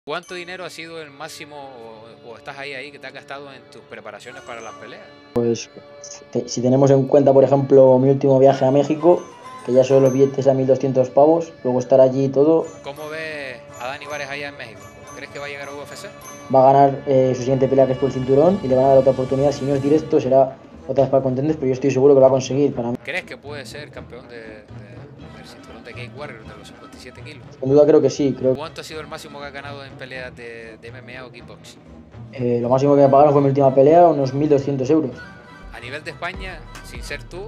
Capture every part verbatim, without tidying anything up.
¿Cuánto dinero ha sido el máximo o, o estás ahí ahí que te has gastado en tus preparaciones para las peleas? Pues te- si tenemos en cuenta, por ejemplo, mi último viaje a México, que ya son los billetes a mil doscientos pavos, luego estar allí y todo, ¿Cómo ves a Dani Vares allá en México? ¿Crees que va a llegar a U F C? va a ganar eh, su siguiente pelea que es por el cinturón y le van a dar otra oportunidad. Si no es directo, será otra vez para contenders, pero yo estoy seguro que lo va a conseguir. Para mí, ¿Crees que puede ser campeón de, de- del cinturón de Cage Warrior de los cincuenta y siete kilos? sin duda creo que sí. Creo que ¿Cuánto ha sido el máximo que ha ganado en peleas de, de M M A o kickboxing? eh, lo máximo que me pagaron fue mi última pelea, unos mil doscientos euros. A nivel de España, sin ser tú,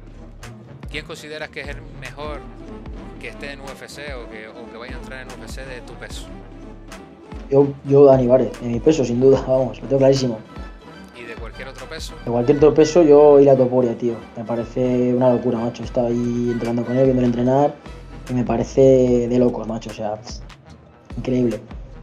¿quién consideras que es el mejor que esté en U F C o que, o que vaya a entrar en U F C de tu peso? Yo, yo Dani Vares, en mi peso, sin duda, vamos, lo tengo clarísimo. ¿Y de cualquier otro peso? De cualquier otro peso, yo ir a Topuria, tío. Me parece una locura, macho. He estado ahí entrenando con él, viéndole entrenar, y me parece de locos, macho. O sea, pff, increíble.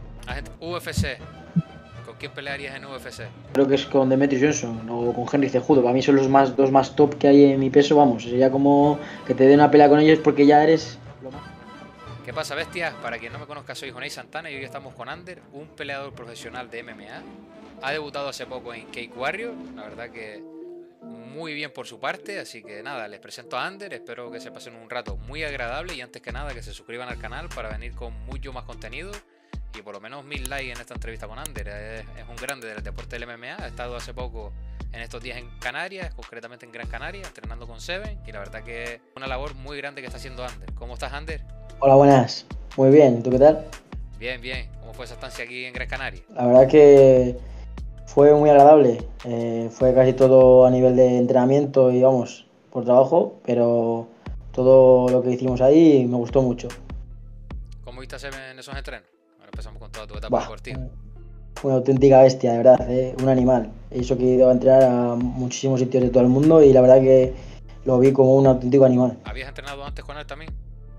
U F C. ¿Con quién pelearías en U F C? Creo que es con Demetrius Johnson o con Henry Cejudo. Para mí son los más, dos más top que hay en mi peso, vamos. Sería como que te dé una pelea con ellos porque ya eres lo más. ¿Qué pasa, bestias? Para quien no me conozca, soy Jonay Santana y hoy estamos con Ander, un peleador profesional de M M A. Ha debutado hace poco en Cage Warrior, la verdad que muy bien por su parte, así que nada, les presento a Ander, espero que se pasen un rato muy agradable y antes que nada que se suscriban al canal para venir con mucho más contenido y por lo menos mil likes en esta entrevista con Ander. Es, es un grande del deporte del M M A, ha estado hace poco en estos días en Canarias, concretamente en Gran Canaria, entrenando con Seven y la verdad que es una labor muy grande que está haciendo Ander. ¿Cómo estás, Ander? Hola, buenas. Muy bien, ¿tú qué tal? Bien, bien. ¿Cómo fue esa estancia aquí en Gran Canaria? La verdad que fue muy agradable. Eh, fue casi todo a nivel de entrenamiento y vamos, por trabajo, pero todo lo que hicimos ahí me gustó mucho. ¿Cómo viste a Seven en esos entrenos? Ahora empezamos con toda tu etapa Bah, deportiva. fue una auténtica bestia, de verdad, ¿eh? Un animal. Eso que he ido a entrenar a muchísimos sitios de todo el mundo y la verdad que lo vi como un auténtico animal. ¿Habías entrenado antes con él también?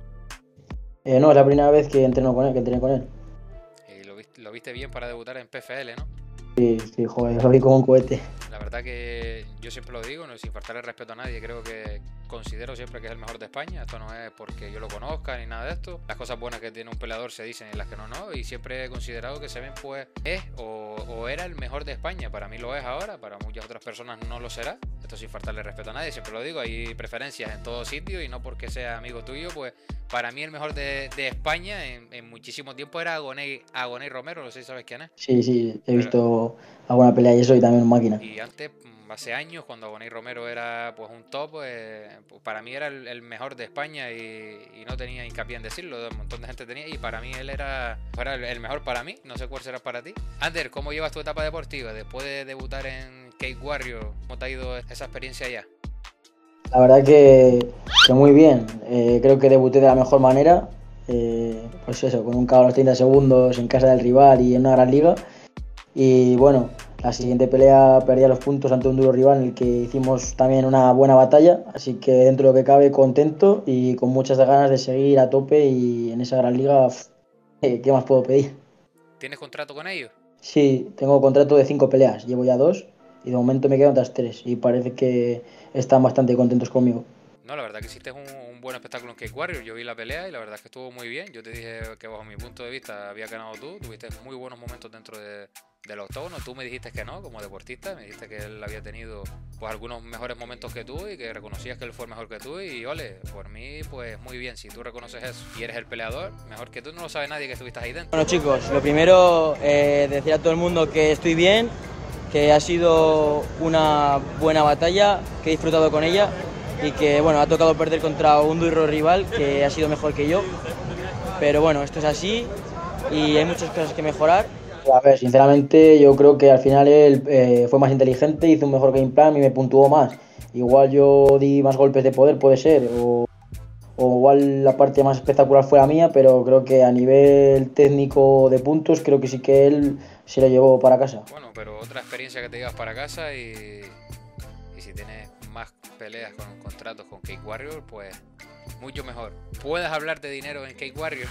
Eh, no, es la primera vez que entreno con él, que entrené con él. Y lo viste, lo viste bien para debutar en P F L, ¿no? Sí, sí, joder, lo vi como un cohete. La verdad que yo siempre lo digo, no sin faltar el respeto a nadie, creo que considero siempre que es el mejor de España. Esto no es porque yo lo conozca ni nada de esto. Las cosas buenas que tiene un peleador se dicen y las que no, no. Y siempre he considerado que Seven pues es o, o era el mejor de España. Para mí lo es ahora, para muchas otras personas no lo será. Esto sin faltarle respeto a nadie, siempre lo digo, hay preferencias en todo sitio y no porque sea amigo tuyo, pues para mí el mejor de, de España en, en muchísimo tiempo era Agoney, Agoney Romero, no sé si sabes quién es. Sí, sí, he Pero, visto alguna pelea y eso y también un máquina. y antes, hace años, cuando Agoney Romero era pues un top, pues, pues para mí era el, el mejor de España y, y no tenía hincapié en decirlo, un montón de gente tenía y para mí él era, era el, el mejor para mí, no sé cuál será para ti. Ander, ¿cómo llevas tu etapa deportiva después de debutar en Cage Warrior? ¿Cómo te ha ido esa experiencia allá? La verdad que, que muy bien. Eh, creo que debuté de la mejor manera. Eh, pues eso, con un K O a los treinta segundos en casa del rival y en una gran liga. Y bueno, la siguiente pelea perdía los puntos ante un duro rival en el que hicimos también una buena batalla. Así que dentro de lo que cabe, contento y con muchas ganas de seguir a tope y en esa gran liga, pff, eh, ¿qué más puedo pedir? ¿Tienes contrato con ellos? Sí, tengo contrato de cinco peleas, llevo ya dos y de momento me quedan otras tres y parece que están bastante contentos conmigo. No, la verdad que hiciste un, un buen espectáculo en Cage Warrior. Yo vi la pelea y la verdad es que estuvo muy bien. Yo te dije que bajo mi punto de vista había ganado tú. Tuviste muy buenos momentos dentro de, del octógono. Tú me dijiste que no, como deportista. Me dijiste que él había tenido pues algunos mejores momentos que tú y que reconocías que él fue mejor que tú. Y ole, por mí, pues muy bien. Si tú reconoces eso y eres el peleador, mejor que tú no lo sabe nadie que estuviste ahí dentro. Bueno chicos, lo primero, eh, decir a todo el mundo que estoy bien, que ha sido una buena batalla, que he disfrutado con ella y que bueno, ha tocado perder contra un duro rival que ha sido mejor que yo, pero bueno, esto es así y hay muchas cosas que mejorar. A ver, sinceramente yo creo que al final él eh, fue más inteligente, hizo un mejor game plan y me puntuó más. Igual yo di más golpes de poder, puede ser, o, o igual la parte más espectacular fue la mía, pero creo que a nivel técnico de puntos, creo que sí que él se lo llevó para casa. Bueno, pero otra experiencia que te llevas para casa y, y si tienes más peleas con contratos con Cage Warrior, pues mucho mejor. ¿Puedes hablar de dinero en Cage Warrior?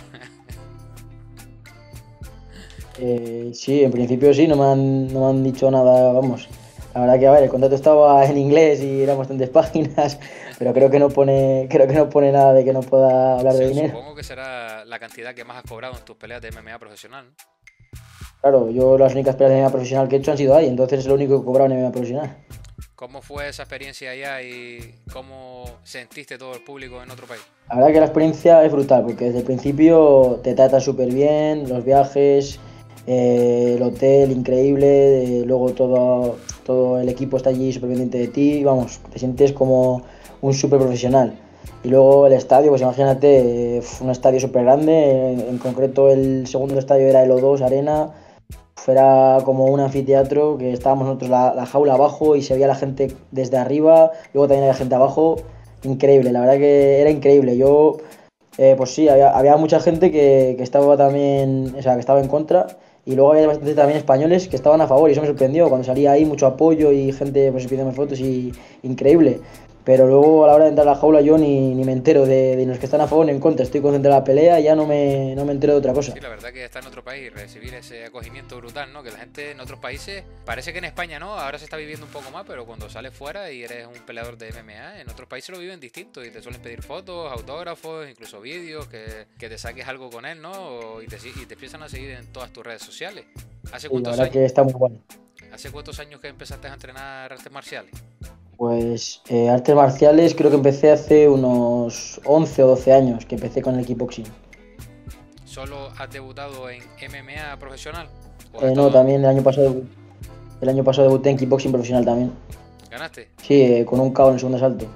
Eh, sí, en principio sí, no me, han, no me han dicho nada, vamos. La verdad que, a ver, el contrato estaba en inglés y eran bastantes páginas, pero creo que no pone, creo que no pone nada de que no pueda hablar de Sí, dinero. supongo que será la cantidad que más has cobrado en tus peleas de M M A profesional, ¿no? Claro, yo las únicas peleas de M M A profesional que he hecho han sido ahí, entonces es lo único que he cobrado en M M A profesional. ¿Cómo fue esa experiencia allá y cómo sentiste todo el público en otro país? La verdad que la experiencia es brutal, porque desde el principio te tratan súper bien, los viajes, eh, el hotel increíble, eh, luego todo, todo el equipo está allí súper pendiente de ti, vamos, te sientes como un súper profesional. Y luego el estadio, pues imagínate, eh, un estadio súper grande, en, en concreto el segundo estadio era el O dos Arena, era como un anfiteatro que estábamos nosotros la, la jaula abajo y se veía la gente desde arriba, luego también había gente abajo, increíble, la verdad que era increíble. Yo, eh, pues sí, había, había mucha gente que, que estaba también, o sea, que estaba en contra y luego había bastante también españoles que estaban a favor y eso me sorprendió, cuando salía ahí mucho apoyo y gente pues pidiendo fotos y increíble. Pero luego a la hora de entrar a la jaula yo ni, ni me entero de, de los que están a favor ni en contra, estoy concentrado en la pelea y ya no me, no me entero de otra cosa. Sí, la verdad que estar en otro país y recibir ese acogimiento brutal, ¿no? Que la gente en otros países, parece que en España no, ahora se está viviendo un poco más, pero cuando sales fuera y eres un peleador de M M A, en otros países lo viven distinto y te suelen pedir fotos, autógrafos, incluso vídeos, que, que te saques algo con él, ¿no? O- y, te, si- y te empiezan a seguir en todas tus redes sociales. ¿Hace Y la cuántos verdad años, que está muy bueno. hace cuántos años que empezaste a entrenar artes marciales? Pues eh, artes marciales creo que empecé hace unos once o doce años que empecé con el kickboxing. ¿Solo has debutado en M M A profesional? ¿O has Eh, no, estado, también el año pasado, el año pasado debuté en kickboxing profesional también. ganaste? Sí, eh, con un K O en el segundo asalto.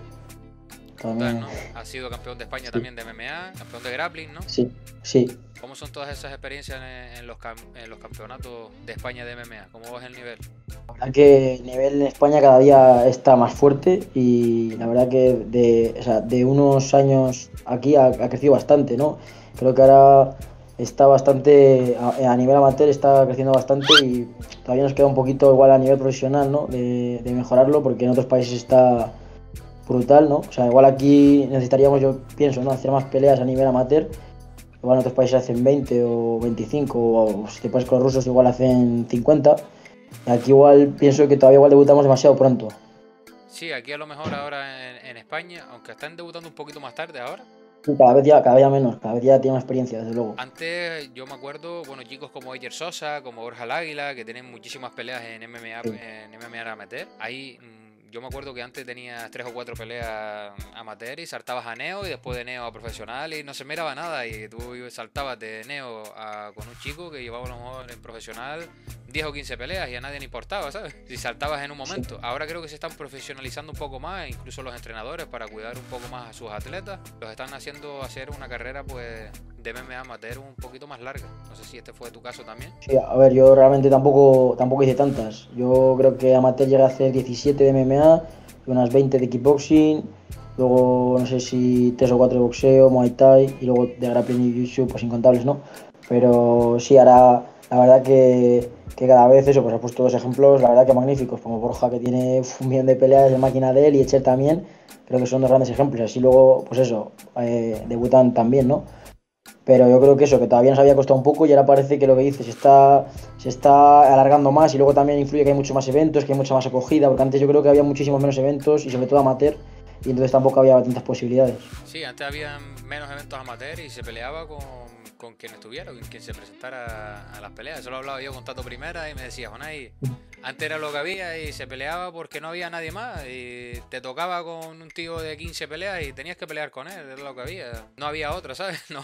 Brutal, También, ¿no? Has sido campeón de España sí, también de M M A, campeón de grappling, ¿no? sí, sí. ¿Cómo son todas esas experiencias en, en los, cam- en los campeonatos de España de M M A? ¿Cómo vas el nivel? La verdad que el nivel en España cada día está más fuerte y la verdad que de, o sea, de unos años aquí ha, ha crecido bastante, ¿no? Creo que ahora está bastante, a, a nivel amateur está creciendo bastante y todavía nos queda un poquito igual a nivel profesional, ¿no? De, de mejorarlo porque en otros países está brutal, ¿no? O sea, igual aquí necesitaríamos, yo pienso, ¿no? Hacer más peleas a nivel amateur. Igual en otros países hacen veinte o veinticinco, o si te pones con los rusos igual hacen cincuenta. Y aquí igual pienso que todavía igual debutamos demasiado pronto. Sí, aquí a lo mejor ahora en, en España, aunque están debutando un poquito más tarde ahora. Y cada vez ya, cada vez ya menos, cada vez ya tiene más experiencia, desde luego. Antes yo me acuerdo, bueno, chicos como Iker Sosa, como Borja el Águila, que tienen muchísimas peleas en M M A, Sí, en M M A amateur. Ahí mm, yo me acuerdo que antes tenías tres o cuatro peleas amateur y saltabas a Neo y después de Neo a profesional y no se miraba nada y tú saltabas de Neo a, con un chico que llevaba a lo mejor en profesional diez o quince peleas y a nadie le importaba, ¿sabes? Si saltabas en un sí. momento. Ahora creo que se están profesionalizando un poco más, incluso los entrenadores para cuidar un poco más a sus atletas, los están haciendo hacer una carrera pues de M M A amateur un poquito más larga. No sé si este fue tu caso también. Sí, a ver, yo realmente tampoco, tampoco hice tantas. Yo creo que amateur llegué a hacer diecisiete de M M A, y unas veinte de kickboxing, luego no sé si tres o cuatro de boxeo, Muay Thai y luego de grappling y jiu-jitsu, pues incontables, ¿no? Pero sí, ahora la verdad que, que cada vez eso, pues ha puesto dos ejemplos, la verdad que magníficos, como Borja que tiene uf, un millón de peleas de máquina de él y Echer también, creo que son dos grandes ejemplos. Así luego, pues eso, eh, debutan también, ¿no? Pero yo creo que eso, que todavía nos había costado un poco y ahora parece que lo que dices se está, se está alargando más y luego también influye que hay muchos más eventos, que hay mucha más acogida, porque antes yo creo que había muchísimos menos eventos y sobre todo amateur y entonces tampoco había tantas posibilidades. Sí, antes había menos eventos amateur y se peleaba con, con quien estuviera, con quien se presentara a las peleas. Eso lo hablaba yo con Tato Primera y me decía, Jonay, antes era lo que había y se peleaba porque no había nadie más y te tocaba con un tío de quince peleas y tenías que pelear con él, era lo que había. No había otra, ¿sabes? No,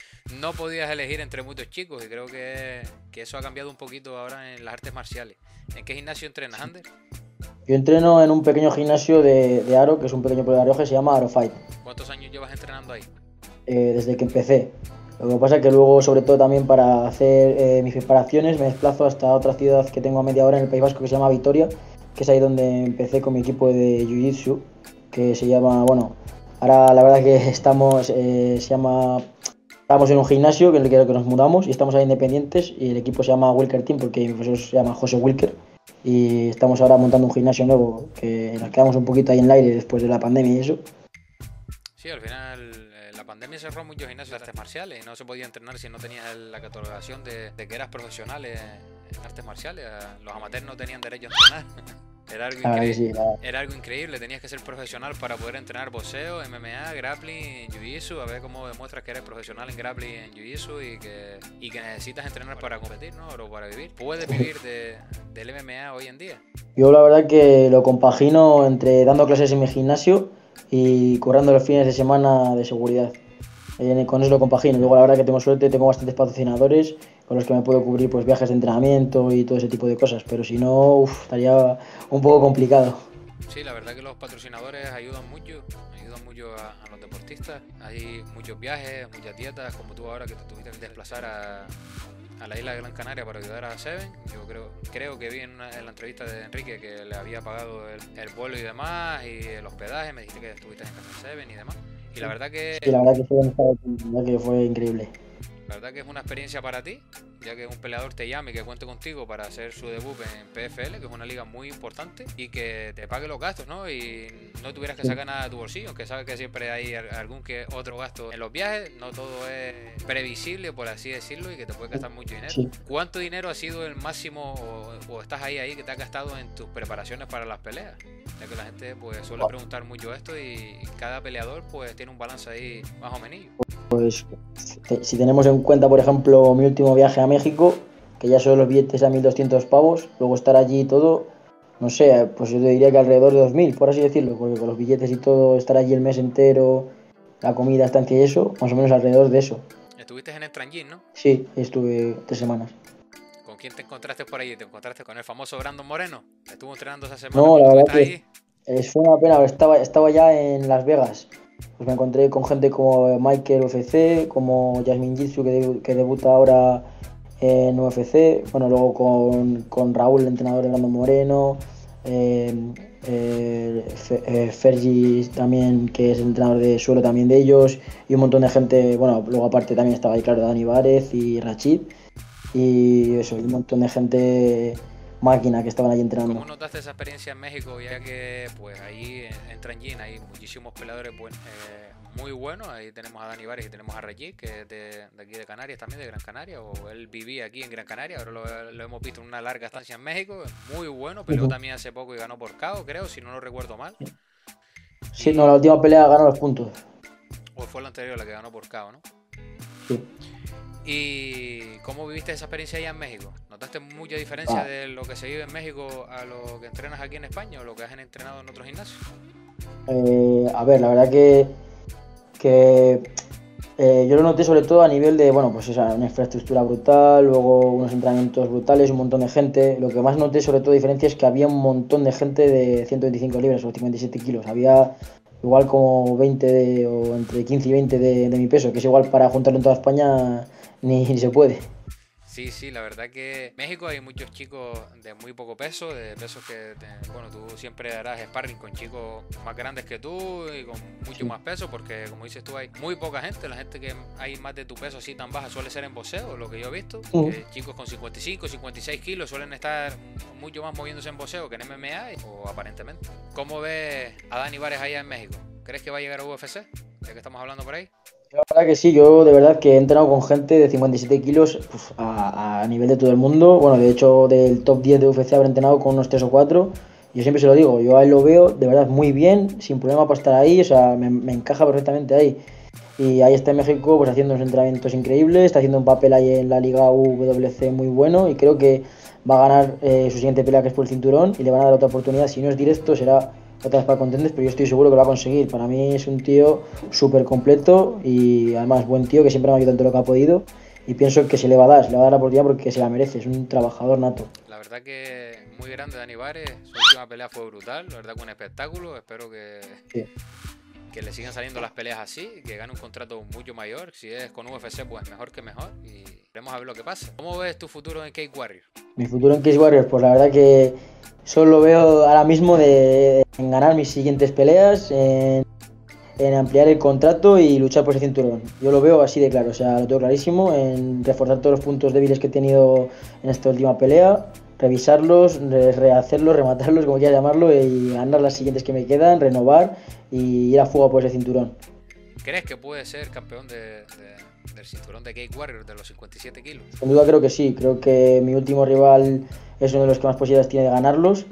no podías elegir entre muchos chicos y creo que, que eso ha cambiado un poquito ahora en las artes marciales. ¿En qué gimnasio entrenas, Ander? Yo entreno en un pequeño gimnasio de, de Aro, que es un pequeño pueblo de Rioja, se llama Aro Fight, ¿Cuántos años llevas entrenando ahí? eh, desde que empecé. Lo que pasa es que luego, sobre todo también para hacer eh, mis preparaciones, me desplazo hasta otra ciudad que tengo a media hora en el País Vasco que se llama Vitoria, que es ahí donde empecé con mi equipo de Jiu-Jitsu, que se llama, bueno, ahora la verdad que estamos, eh, se llama, estamos en un gimnasio que en el que que nos mudamos y estamos ahí independientes y el equipo se llama Wilker Team porque mi profesor se llama José Wilker y estamos ahora montando un gimnasio nuevo que nos quedamos un poquito ahí en el aire después de la pandemia y eso. Sí, al final eh, la pandemia cerró muchos gimnasios de artes marciales y no se podía entrenar si no tenías el- la catalogación de, de que eras profesional en, en artes marciales. Los amateurs no tenían derecho a entrenar. Era algo, La verdad que incre- sí, la- era algo increíble, tenías que ser profesional para poder entrenar boxeo, M M A, grappling, jiu-jitsu, a ver cómo demuestras que eres profesional en grappling y en jiu-jitsu y que, y que necesitas entrenar para competir, ¿no? O para vivir. ¿Puedes vivir de, del M M A hoy en día? Yo la verdad que lo compagino entre dando clases en mi gimnasio y currando los fines de semana de seguridad. Eh, con eso lo compagino. Luego la verdad que tengo suerte, tengo bastantes patrocinadores con los que me puedo cubrir pues viajes de entrenamiento y todo ese tipo de cosas, pero si no, uf, estaría un poco complicado. Sí, la verdad que los patrocinadores ayudan mucho, ayudan mucho a, a los deportistas. Hay muchos viajes, muchas dietas, como tú ahora que te tuviste que desplazar a, a la isla de Gran Canaria para ayudar a Seven. Yo creo, creo que vi en, una- en la entrevista de Enrique que le había pagado el, el vuelo y demás, y el hospedaje, me dijiste que estuviste en casa de Seven y demás. Y la verdad que Sí, la verdad que fue, la verdad que fue increíble. La verdad que es una experiencia para ti, ya que un peleador te llame y que cuente contigo para hacer su debut en P F L, que es una liga muy importante, y que te pague los gastos, ¿no? Y no tuvieras que Sí. sacar nada de tu bolsillo, aunque sabes que siempre hay al- algún que otro gasto en los viajes, no todo es previsible, por así decirlo, y que te puede gastar mucho dinero. Sí. ¿Cuánto dinero ha sido el máximo o, o estás ahí ahí que te has gastado en tus preparaciones para las peleas? Ya que la gente pues suele preguntar mucho esto y cada peleador pues tiene un balance ahí más o menos. Pues te- si tenemos en cuenta, por ejemplo, mi último viaje a México, que ya son los billetes a mil doscientos pavos, luego estar allí y todo, no sé, pues yo te diría que alrededor de dos mil, por así decirlo, porque con los billetes y todo, estar allí el mes entero, la comida, estancia y eso, más o menos alrededor de eso. Estuviste en el Strangin, ¿no? Sí, estuve tres semanas. ¿Con quién te encontraste por ahí? ¿Te encontraste con el famoso Brandon Moreno? ¿Estuvo entrenando esa semana No, la cuando verdad estuviste que ahí? es fue una pena, estaba, estaba ya en Las Vegas. Pues me encontré con gente como Michael U F C, como Jasmine Jitsu, que, debu- que debuta ahora en U F C. Bueno, luego con, con Raúl, el entrenador de Brandon Moreno. Eh, eh, Fe- eh, Fergie también, que es el entrenador de suelo también de ellos. Y un montón de gente. Bueno, luego aparte también estaba ahí, claro, Dani Várez y Rachid. Y eso, y un montón de gente máquina que estaban allí entrenando. ¿Cómo notaste esa experiencia en México? Ya que pues ahí en, en Trangin hay muchísimos peleadores buen- eh, muy buenos. Ahí tenemos a Dani Vares y tenemos a Rayik, que es de, de aquí de Canarias también, de Gran Canaria. O él vivía aquí en Gran Canaria, ahora lo, lo hemos visto en una larga estancia en México. Es muy bueno, peleó Ujú. también hace poco y ganó por K O, creo, si no lo recuerdo mal. Sí, no, la última pelea ganó los puntos. O fue la anterior la que ganó por K O, ¿no? Sí. ¿Y cómo viviste esa experiencia allá en México? ¿Notaste mucha diferencia Ah. de lo que se vive en México a lo que entrenas aquí en España o lo que has entrenado en otros gimnasios? Eh, a ver, la verdad que, que eh, yo lo noté sobre todo a nivel de, bueno, pues esa, una infraestructura brutal, luego unos entrenamientos brutales, un montón de gente. Lo que más noté sobre todo diferencia es que había un montón de gente de ciento veinticinco libras o cincuenta y siete kilos. Había igual como veinte de- o entre quince y veinte de, de mi peso, que es igual para juntarlo en toda España ni, ni se puede. Sí, sí, la verdad que en México hay muchos chicos de muy poco peso, de pesos que, te- bueno, tú siempre harás sparring con chicos más grandes que tú y con mucho Sí. más peso, porque como dices tú, hay muy poca gente, la gente que hay más de tu peso así tan baja suele ser en boxeo, lo que yo he visto, Ujú. que chicos con cincuenta y cinco, cincuenta y seis kilos suelen estar mucho más moviéndose en boxeo que en M M A, o aparentemente. ¿Cómo ves a Dani Vares allá en México? ¿Crees que va a llegar a U F C? Ya que estamos hablando por ahí. La verdad que sí, yo de verdad que he entrenado con gente de cincuenta y siete kilos pues, a, a nivel de todo el mundo. Bueno, de hecho, del top diez de U F C habré entrenado con unos tres o cuatro. Yo siempre se lo digo, yo a él lo veo de verdad muy bien, sin problema para estar ahí, o sea, me, me encaja perfectamente ahí. Y ahí está en México pues haciendo unos entrenamientos increíbles, está haciendo un papel ahí en la Liga U W C muy bueno y creo que va a ganar eh, su siguiente pelea que es por el cinturón y le van a dar otra oportunidad. Si no es directo será otra vez para contenders, pero yo estoy seguro que lo va a conseguir. Para mí es un tío súper completo y además buen tío que siempre me ha ayudado en todo lo que ha podido y pienso que se le va a dar, se le va a dar la oportunidad porque se la merece, es un trabajador nato. La verdad que muy grande Dani Vares, su última pelea fue brutal, la verdad que un espectáculo, espero que, Sí. que le sigan saliendo las peleas así, que gane un contrato mucho mayor, si es con U F C pues mejor que mejor y veremos a ver lo que pasa. ¿Cómo ves tu futuro en Cage Warrior? Mi futuro en Cage Warriors, pues la verdad que solo veo ahora mismo de, en ganar mis siguientes peleas, en, en ampliar el contrato y luchar por ese cinturón. Yo lo veo así de claro, o sea, lo tengo clarísimo, en reforzar todos los puntos débiles que he tenido en esta última pelea, revisarlos, re- rehacerlos, rematarlos, como quieras llamarlo, y ganar las siguientes que me quedan, renovar y ir a fuga por ese cinturón. ¿Crees que puede ser campeón de, de- del cinturón de Cage Warrior de los cincuenta y siete kilos? Sin duda creo que sí, creo que mi último rival es uno de los que más posibilidades tiene de ganarlos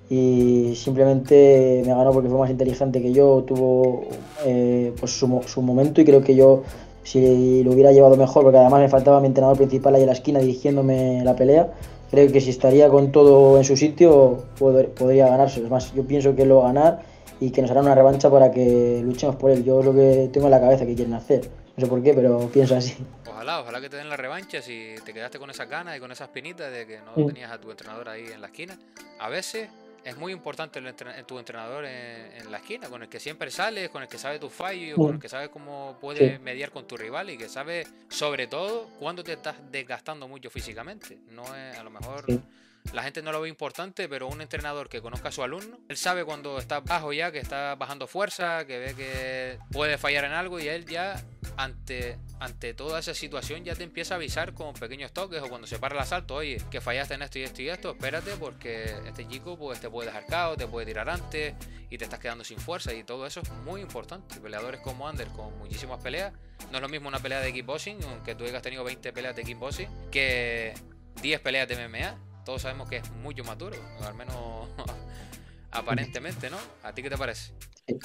y simplemente me ganó porque fue más inteligente que yo, tuvo eh, pues su, su momento, y creo que yo, si lo hubiera llevado mejor, porque además me faltaba mi entrenador principal ahí en la esquina dirigiéndome la pelea, creo que si estaría con todo en su sitio poder, podría ganarse. Es más, yo pienso que lo va a ganar y que nos hará una revancha para que luchemos por él. Yo es lo que tengo en la cabeza que quieren hacer. No sé por qué, pero pienso así. Ojalá, ojalá que te den la revancha si te quedaste con esas ganas y con esas pinitas de que no Mm. tenías a tu entrenador ahí en la esquina. A veces es muy importante el entren- tu entrenador en, en la esquina, con el que siempre sales, con el que sabe tus fallos, con el Mm. que sabe cómo puede Sí. mediar con tu rival y que sabe sobre todo cuándo te estás desgastando mucho físicamente. No es, a lo mejor Sí. la gente no lo ve importante, pero un entrenador que conozca a su alumno, él sabe cuando está bajo ya, que está bajando fuerza, que ve que puede fallar en algo, y él ya ante, ante toda esa situación ya te empieza a avisar con pequeños toques, o cuando se para el asalto: oye, que fallaste en esto y esto y esto, espérate porque este chico pues te puede dejar cao, te puede tirar antes y te estás quedando sin fuerza, y todo eso es muy importante. Peleadores como Ander con muchísimas peleas, no es lo mismo una pelea de kickboxing, aunque tú hayas tenido veinte peleas de kickboxing, que diez peleas de M M A. Todos sabemos que es mucho más duro, o al menos aparentemente, ¿no? ¿A ti qué te parece? Sí.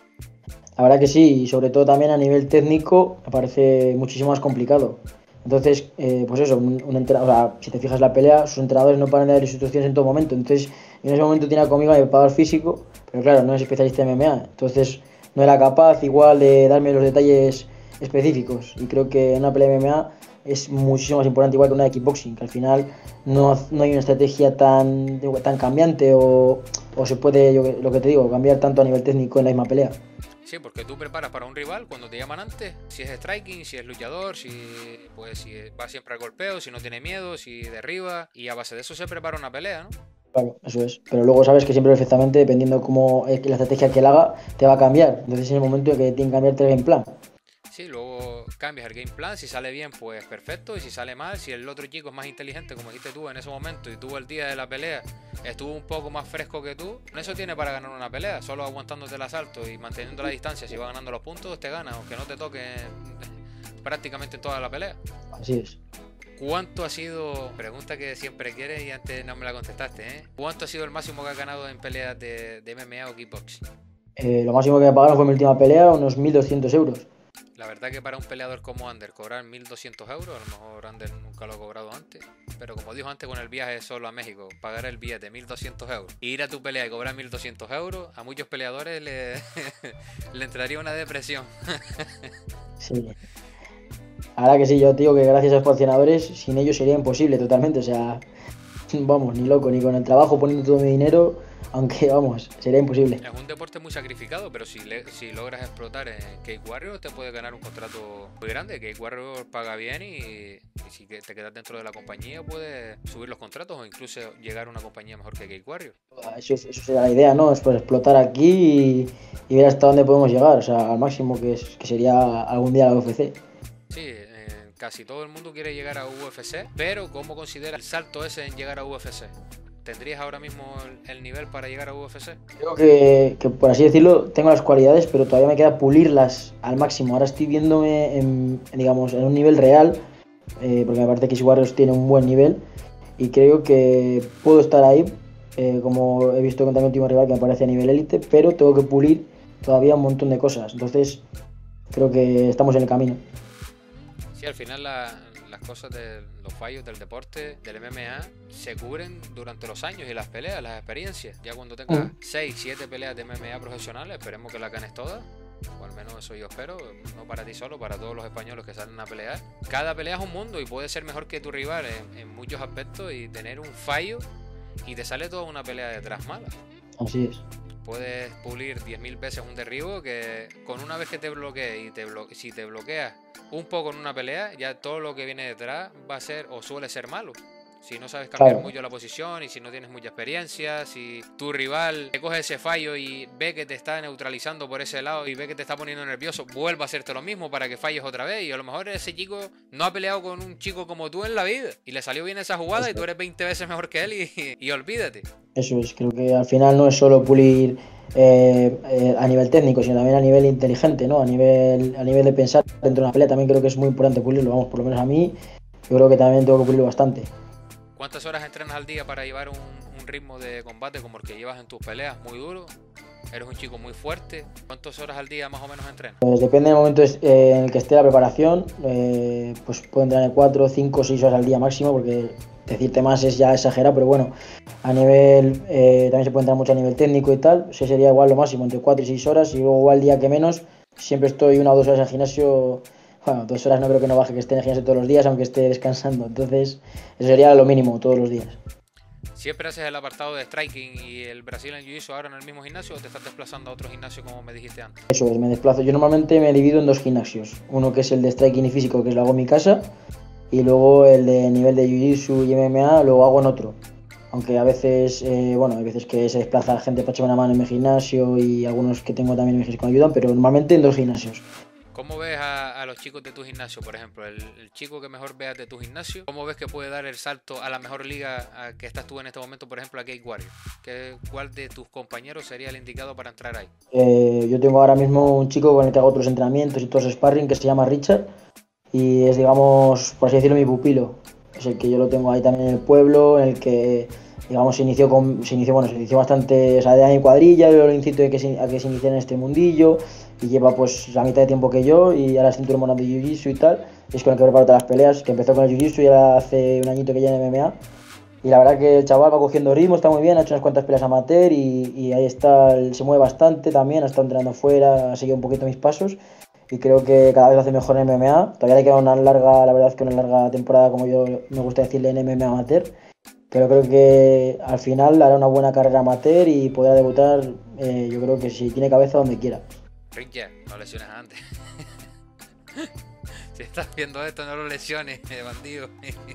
La verdad que sí, y sobre todo también a nivel técnico me parece muchísimo más complicado. Entonces, eh, pues eso, un, un entrenador, o sea, si te fijas la pelea, sus entrenadores no paran de dar instrucciones en todo momento. Entonces, en ese momento tenía conmigo a mi preparador físico, pero claro, no es especialista en M M A. Entonces, no era capaz igual de darme los detalles específicos. Y creo que en una pelea de M M A es muchísimo más importante, igual que una de kickboxing, que al final no, no hay una estrategia tan, tan cambiante, o, o se puede, yo, lo que te digo, cambiar tanto a nivel técnico en la misma pelea. Sí, porque tú preparas para un rival cuando te llaman antes, si es striking, si es luchador, si pues si va siempre al golpeo, si no tiene miedo, si derriba, y a base de eso se prepara una pelea, ¿no? Claro, eso es. Pero luego sabes que siempre perfectamente, dependiendo cómo es que la estrategia que él haga, te va a cambiar. Entonces, en el momento en que tiene que cambiarte el game plan. Sí, luego cambias el game plan, si sale bien pues perfecto, y si sale mal, si el otro chico es más inteligente como dijiste tú en ese momento y tú el día de la pelea estuvo un poco más fresco que tú, con eso tiene para ganar una pelea, solo aguantándote el asalto y manteniendo la distancia. Si va ganando los puntos te gana, aunque no te toque prácticamente en toda la pelea. Así es. ¿Cuánto ha sido, pregunta que siempre quieres y antes no me la contestaste, ¿eh? ¿Cuánto ha sido el máximo que has ganado en peleas de, de M M A o kickboxing? Eh, lo máximo que me pagaron fue mi última pelea, unos mil doscientos euros. La verdad que para un peleador como Ander cobrar mil doscientos euros, a lo mejor Ander nunca lo ha cobrado antes, pero como dijo antes con el viaje solo a México, pagar el billete mil doscientos euros, e ir a tu pelea y cobrar mil doscientos euros, a muchos peleadores le, le entraría una depresión. Sí. Ahora que sí, yo te digo que gracias a los patrocinadores, sin ellos sería imposible totalmente. O sea, vamos, ni loco, ni con el trabajo poniendo todo mi dinero, aunque vamos, sería imposible. Es un deporte muy sacrificado, pero si, le, si logras explotar en Cake Warrior te puedes ganar un contrato muy grande. Cake Warrior paga bien y, y si te quedas dentro de la compañía puedes subir los contratos o incluso llegar a una compañía mejor que Cake Warrior. Eso, eso sería la idea, ¿no? Es pues explotar aquí y, y ver hasta dónde podemos llegar, o sea, al máximo que, es, que sería algún día la U F C. Sí, eh, casi todo el mundo quiere llegar a U F C, pero ¿cómo considera el salto ese en llegar a U F C? ¿Tendrías ahora mismo el, el nivel para llegar a U F C? Creo que, que, por así decirlo, tengo las cualidades, pero todavía me queda pulirlas al máximo. Ahora estoy viéndome en, digamos, en un nivel real, eh, porque me parece que Cage Warriors tiene un buen nivel y creo que puedo estar ahí, eh, como he visto contra mi último rival que me parece a nivel élite, pero tengo que pulir todavía un montón de cosas. Entonces, creo que estamos en el camino. Sí, al final la, las cosas de los fallos del deporte, del M M A, se cubren durante los años y las peleas, las experiencias. Ya cuando tengas seis, siete peleas de M M A profesionales, esperemos que las ganes todas, o al menos eso yo espero, no para ti solo, para todos los españoles que salen a pelear. Cada pelea es un mundo y puedes ser mejor que tu rival en, en muchos aspectos y tener un fallo y te sale toda una pelea detrás mala. Así es. Puedes pulir diez mil veces un derribo que con una vez que te bloquee y te blo si te bloqueas un poco en una pelea, ya todo lo que viene detrás va a ser o suele ser malo. Si no sabes cambiar Claro. mucho la posición y si no tienes mucha experiencia, si tu rival te coge ese fallo y ve que te está neutralizando por ese lado y ve que te está poniendo nervioso, vuelve a hacerte lo mismo para que falles otra vez. Y a lo mejor ese chico no ha peleado con un chico como tú en la vida y le salió bien esa jugada y tú eres veinte veces mejor que él y, y olvídate. Eso es, creo que al final no es solo pulir eh, eh, a nivel técnico, sino también a nivel inteligente, ¿no? A nivel, a nivel de pensar dentro de una pelea también creo que es muy importante pulirlo, vamos, por lo menos a mí, yo creo que también tengo que pulirlo bastante. ¿Cuántas horas entrenas al día para llevar un, un un ritmo de combate como el que llevas en tus peleas muy duro. Eres un chico muy fuerte. ¿Cuántas horas al día más o menos entrenas? Pues depende del momento es- eh, en el que esté la preparación, eh, pues puedo entrenar cuatro, cinco, seis horas al día máximo, porque decirte más es ya exagerado, pero bueno, a nivel, eh, también se puede entrenar mucho a nivel técnico y tal, ese sería igual lo máximo, entre cuatro y seis horas, y luego igual día que menos, siempre estoy una o dos horas al gimnasio, bueno, dos horas no creo que no baje que esté en el gimnasio todos los días, aunque esté descansando, entonces eso sería lo mínimo todos los días. ¿Siempre haces el apartado de striking y el Brazilian Jiu-Jitsu ahora en el mismo gimnasio o te estás desplazando a otro gimnasio como me dijiste antes? Eso es, me desplazo. Yo normalmente me divido en dos gimnasios. Uno que es el de striking y físico, que lo hago en mi casa, y luego el de nivel de Jiu-Jitsu y M M A lo hago en otro. Aunque a veces, eh, bueno, hay veces que se desplaza gente para echarme una mano en mi gimnasio y algunos que tengo también en mi gimnasio que me ayudan, pero normalmente en dos gimnasios. ¿Cómo ves a, a los chicos de tu gimnasio, por ejemplo? El, el chico que mejor veas de tu gimnasio, ¿cómo ves que puede dar el salto a la mejor liga a que estás tú en este momento, por ejemplo, a Cage Warrior? ¿Qué, ¿Cuál de tus compañeros sería el indicado para entrar ahí? Eh, yo tengo ahora mismo un chico con el que hago otros entrenamientos y todos sparring que se llama Richard y es, digamos, por así decirlo, mi pupilo. Es el que yo lo tengo ahí también en el pueblo, en el que, digamos, se inició, con, se inició, bueno, se inició bastante, o sea, de mi cuadrilla, yo lo incito a que, se, a que se inicie en este mundillo y lleva pues la mitad de tiempo que yo y ahora es cinturón mono de Jiu-Jitsu y tal, y es con el que preparo todas las peleas, que empezó con el Jiu-Jitsu y ahora hace un añito que ya en M M A. Y la verdad que el chaval va cogiendo ritmo, está muy bien, ha hecho unas cuantas peleas amateur y, y ahí está, él se mueve bastante también, ha estado entrenando fuera, ha seguido un poquito mis pasos y creo que cada vez lo hace mejor en M M A. Todavía le queda una larga, la verdad es que una larga temporada, como yo me gusta decirle, en M M A amateur, pero creo que al final hará una buena carrera amateur y podrá debutar, eh, yo creo que si tiene cabeza donde quiera. Rick, no lesiones antes. Si estás viendo esto, no lo lesiones, bandido.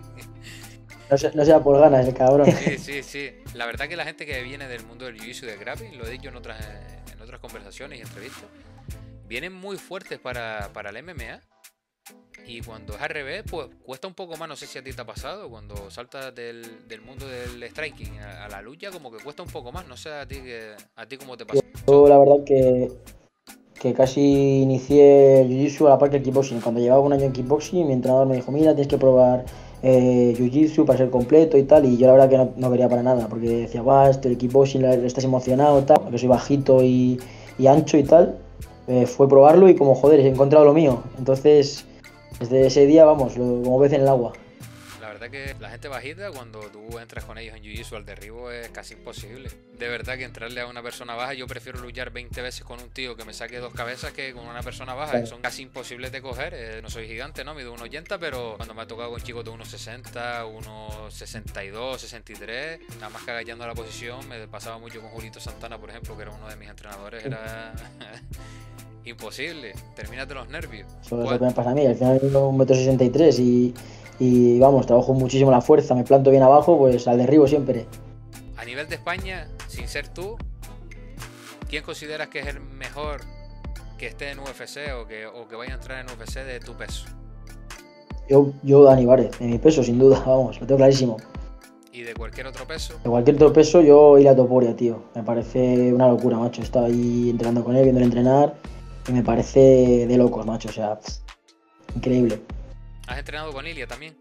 No, se, no sea por ganas, el cabrón. Sí, sí, sí. La verdad que la gente que viene del mundo del jiu-jitsu y del grappling, lo he dicho en otras, en otras conversaciones y entrevistas, vienen muy fuertes para, para el M M A. Y cuando es al revés, pues cuesta un poco más. No sé si a ti te ha pasado. Cuando saltas del, del mundo del striking a, a la lucha, como que cuesta un poco más. No sé a ti, que, a ti cómo te pasó. Yo la verdad que, que casi inicié Jiu-Jitsu a la par que el kickboxing. Cuando llevaba un año en kickboxing, mi entrenador me dijo, mira, tienes que probar eh, Jiu-Jitsu para ser completo y tal. Y yo la verdad que no, no quería para nada, porque decía, va, esto el kickboxing, estás emocionado, tal, porque soy bajito y, y ancho y tal. Eh, fue probarlo y como, joder, he encontrado lo mío. Entonces, desde ese día, vamos, lo, como pez en el agua. La verdad que la gente bajita, cuando tú entras con ellos en Jiu-Jitsu al derribo, es casi imposible. De verdad que entrarle a una persona baja, yo prefiero luchar veinte veces con un tío que me saque dos cabezas que con una persona baja. Claro. Son casi imposibles de coger. Eh, no soy gigante, ¿no? Mido uno ochenta, pero cuando me ha tocado con chicos de uno sesenta, uno sesenta y dos, sesenta y tres, nada más que agachando la posición, me pasaba mucho con Julito Santana, por ejemplo, que era uno de mis entrenadores, era imposible. Termínate los nervios. Eso es lo que me pasa a mí. Al final tengo un metro sesenta y tres y, y vamos, trabajo muchísimo la fuerza, me planto bien abajo, pues al derribo siempre. A nivel de España, sin ser tú, ¿quién consideras que es el mejor que esté en U F C o que, o que vaya a entrar en U F C de tu peso? Yo, yo Dani Várez, de mi peso, sin duda, vamos, lo tengo clarísimo. ¿Y de cualquier otro peso? De cualquier otro peso, yo Ilia Topuria, tío. Me parece una locura, macho. Estaba ahí entrenando con él, viéndole entrenar, y me parece de locos, macho. O sea, pff, increíble. ¿Has entrenado con Ilia también?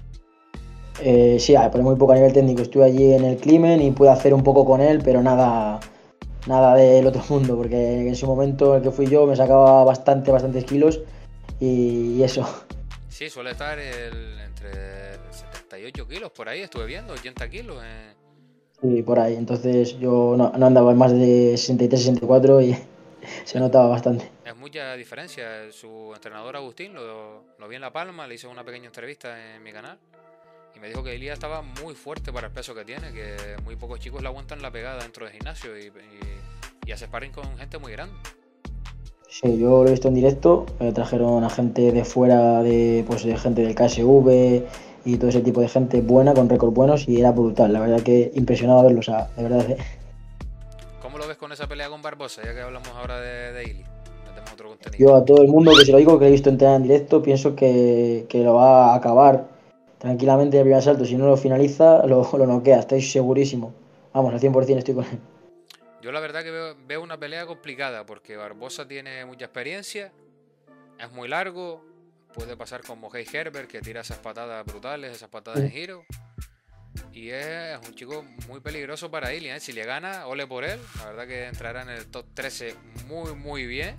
Eh, sí, pero muy poco a nivel técnico. Estuve allí en el Climen y pude hacer un poco con él, pero nada, nada del otro mundo, porque en su momento en el que fui yo me sacaba bastante, bastantes kilos y, y eso. Sí, suele estar el, entre setenta y ocho kilos por ahí, estuve viendo, ochenta kilos. Eh. Sí, por ahí. Entonces yo no, no andaba en más de sesenta y tres, sesenta y cuatro y se notaba bastante. Es mucha diferencia. Su entrenador Agustín lo, lo vi en La Palma, le hice una pequeña entrevista en mi canal y me dijo que Ilia estaba muy fuerte para el peso que tiene, que muy pocos chicos le aguantan la pegada dentro del gimnasio y, y, y hace sparring con gente muy grande. Sí, yo lo he visto en directo, eh, trajeron a gente de fuera, de pues de gente del K S V y todo ese tipo de gente buena, con récords buenos y era brutal, la verdad que impresionaba verlo, o sea, de verdad. Eh. ¿Cómo lo ves con esa pelea con Barbosa, ya que hablamos ahora de, de Ilia? Metemos otro contenido. Yo a todo el mundo que se lo digo, que he visto entrenar en directo, pienso que, que lo va a acabar tranquilamente el primer asalto, si no lo finaliza, lo, lo noquea, estoy segurísimo. Vamos, al cien por ciento estoy con él. Yo la verdad que veo, veo una pelea complicada porque Barbosa tiene mucha experiencia, es muy largo, puede pasar como Hey Herbert que tira esas patadas brutales, esas patadas en giro. Y es un chico muy peligroso para Ilya, ¿eh? Si le gana, ole por él. La verdad que entrará en el top trece muy, muy bien.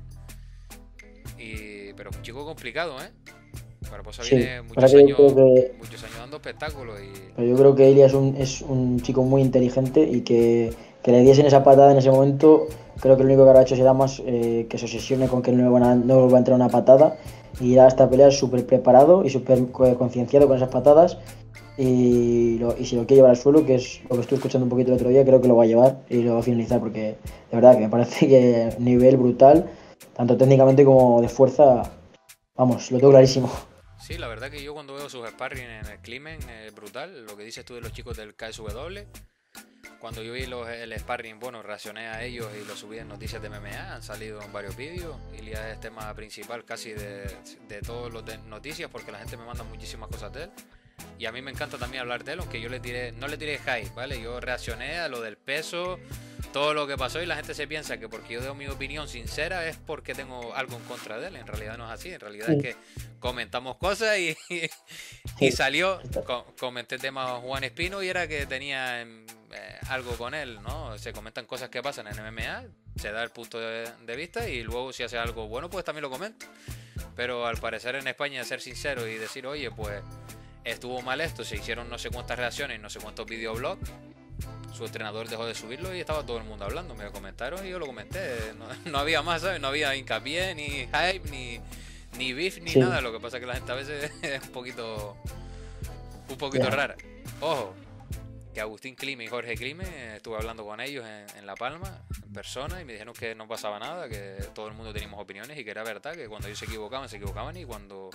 Y... Pero es un chico complicado, ¿eh? Barbosa Sí, viene para muchos que yo creo años, que, muchos años dando espectáculos y... pero yo creo que Ilia es un, es un chico muy inteligente y que, que le diesen esa patada en ese momento, creo que lo único que habrá hecho será más eh, que se obsesione con que no le van a, no le va a entrar una patada y ir a esta pelea súper preparado y súper co- concienciado con esas patadas y, lo- y si lo quiere llevar al suelo, que es lo que estuve escuchando un poquito el otro día, creo que lo va a llevar y lo va a finalizar porque de verdad que me parece que nivel brutal, tanto técnicamente como de fuerza, vamos, lo tengo clarísimo. Sí, la verdad que yo cuando veo sus sparring en el Climen es brutal. Lo que dices tú de los chicos del K S W. Cuando yo vi los, el sparring, bueno, reaccioné a ellos y lo subí en Noticias de M M A. Han salido en varios vídeos. Ilia es tema principal casi de, de todos los de noticias porque la gente me manda muchísimas cosas de él. Y a mí me encanta también hablar de él, aunque yo le tiré, no le tiré high, ¿vale? Yo reaccioné a lo del peso, todo lo que pasó y la gente se piensa que porque yo doy mi opinión sincera es porque tengo algo en contra de él. En realidad no es así, en realidad es Sí, que comentamos cosas y, y sí, salió, co- comenté el tema Juan Espino y era que tenía em, eh, algo con él, ¿no? Se comentan cosas que pasan en M M A, se da el punto de, de vista y luego si hace algo bueno pues también lo comento. Pero al parecer en España ser sincero y decir, oye, pues estuvo mal esto, se hicieron no sé cuántas reacciones, no sé cuántos videoblogs, su entrenador dejó de subirlo y estaba todo el mundo hablando, me lo comentaron y yo lo comenté, no, no había más, ¿sabes? No había hincapié, ni hype, ni, ni beef, ni sí, nada, lo que pasa es que la gente a veces es un poquito, un poquito ya. rara. Ojo, que Agustín Clime y Jorge Clime, eh, estuve hablando con ellos en, en La Palma, en persona, y me dijeron que no pasaba nada, que todo el mundo teníamos opiniones y que era verdad, que cuando ellos se equivocaban, se equivocaban y cuando,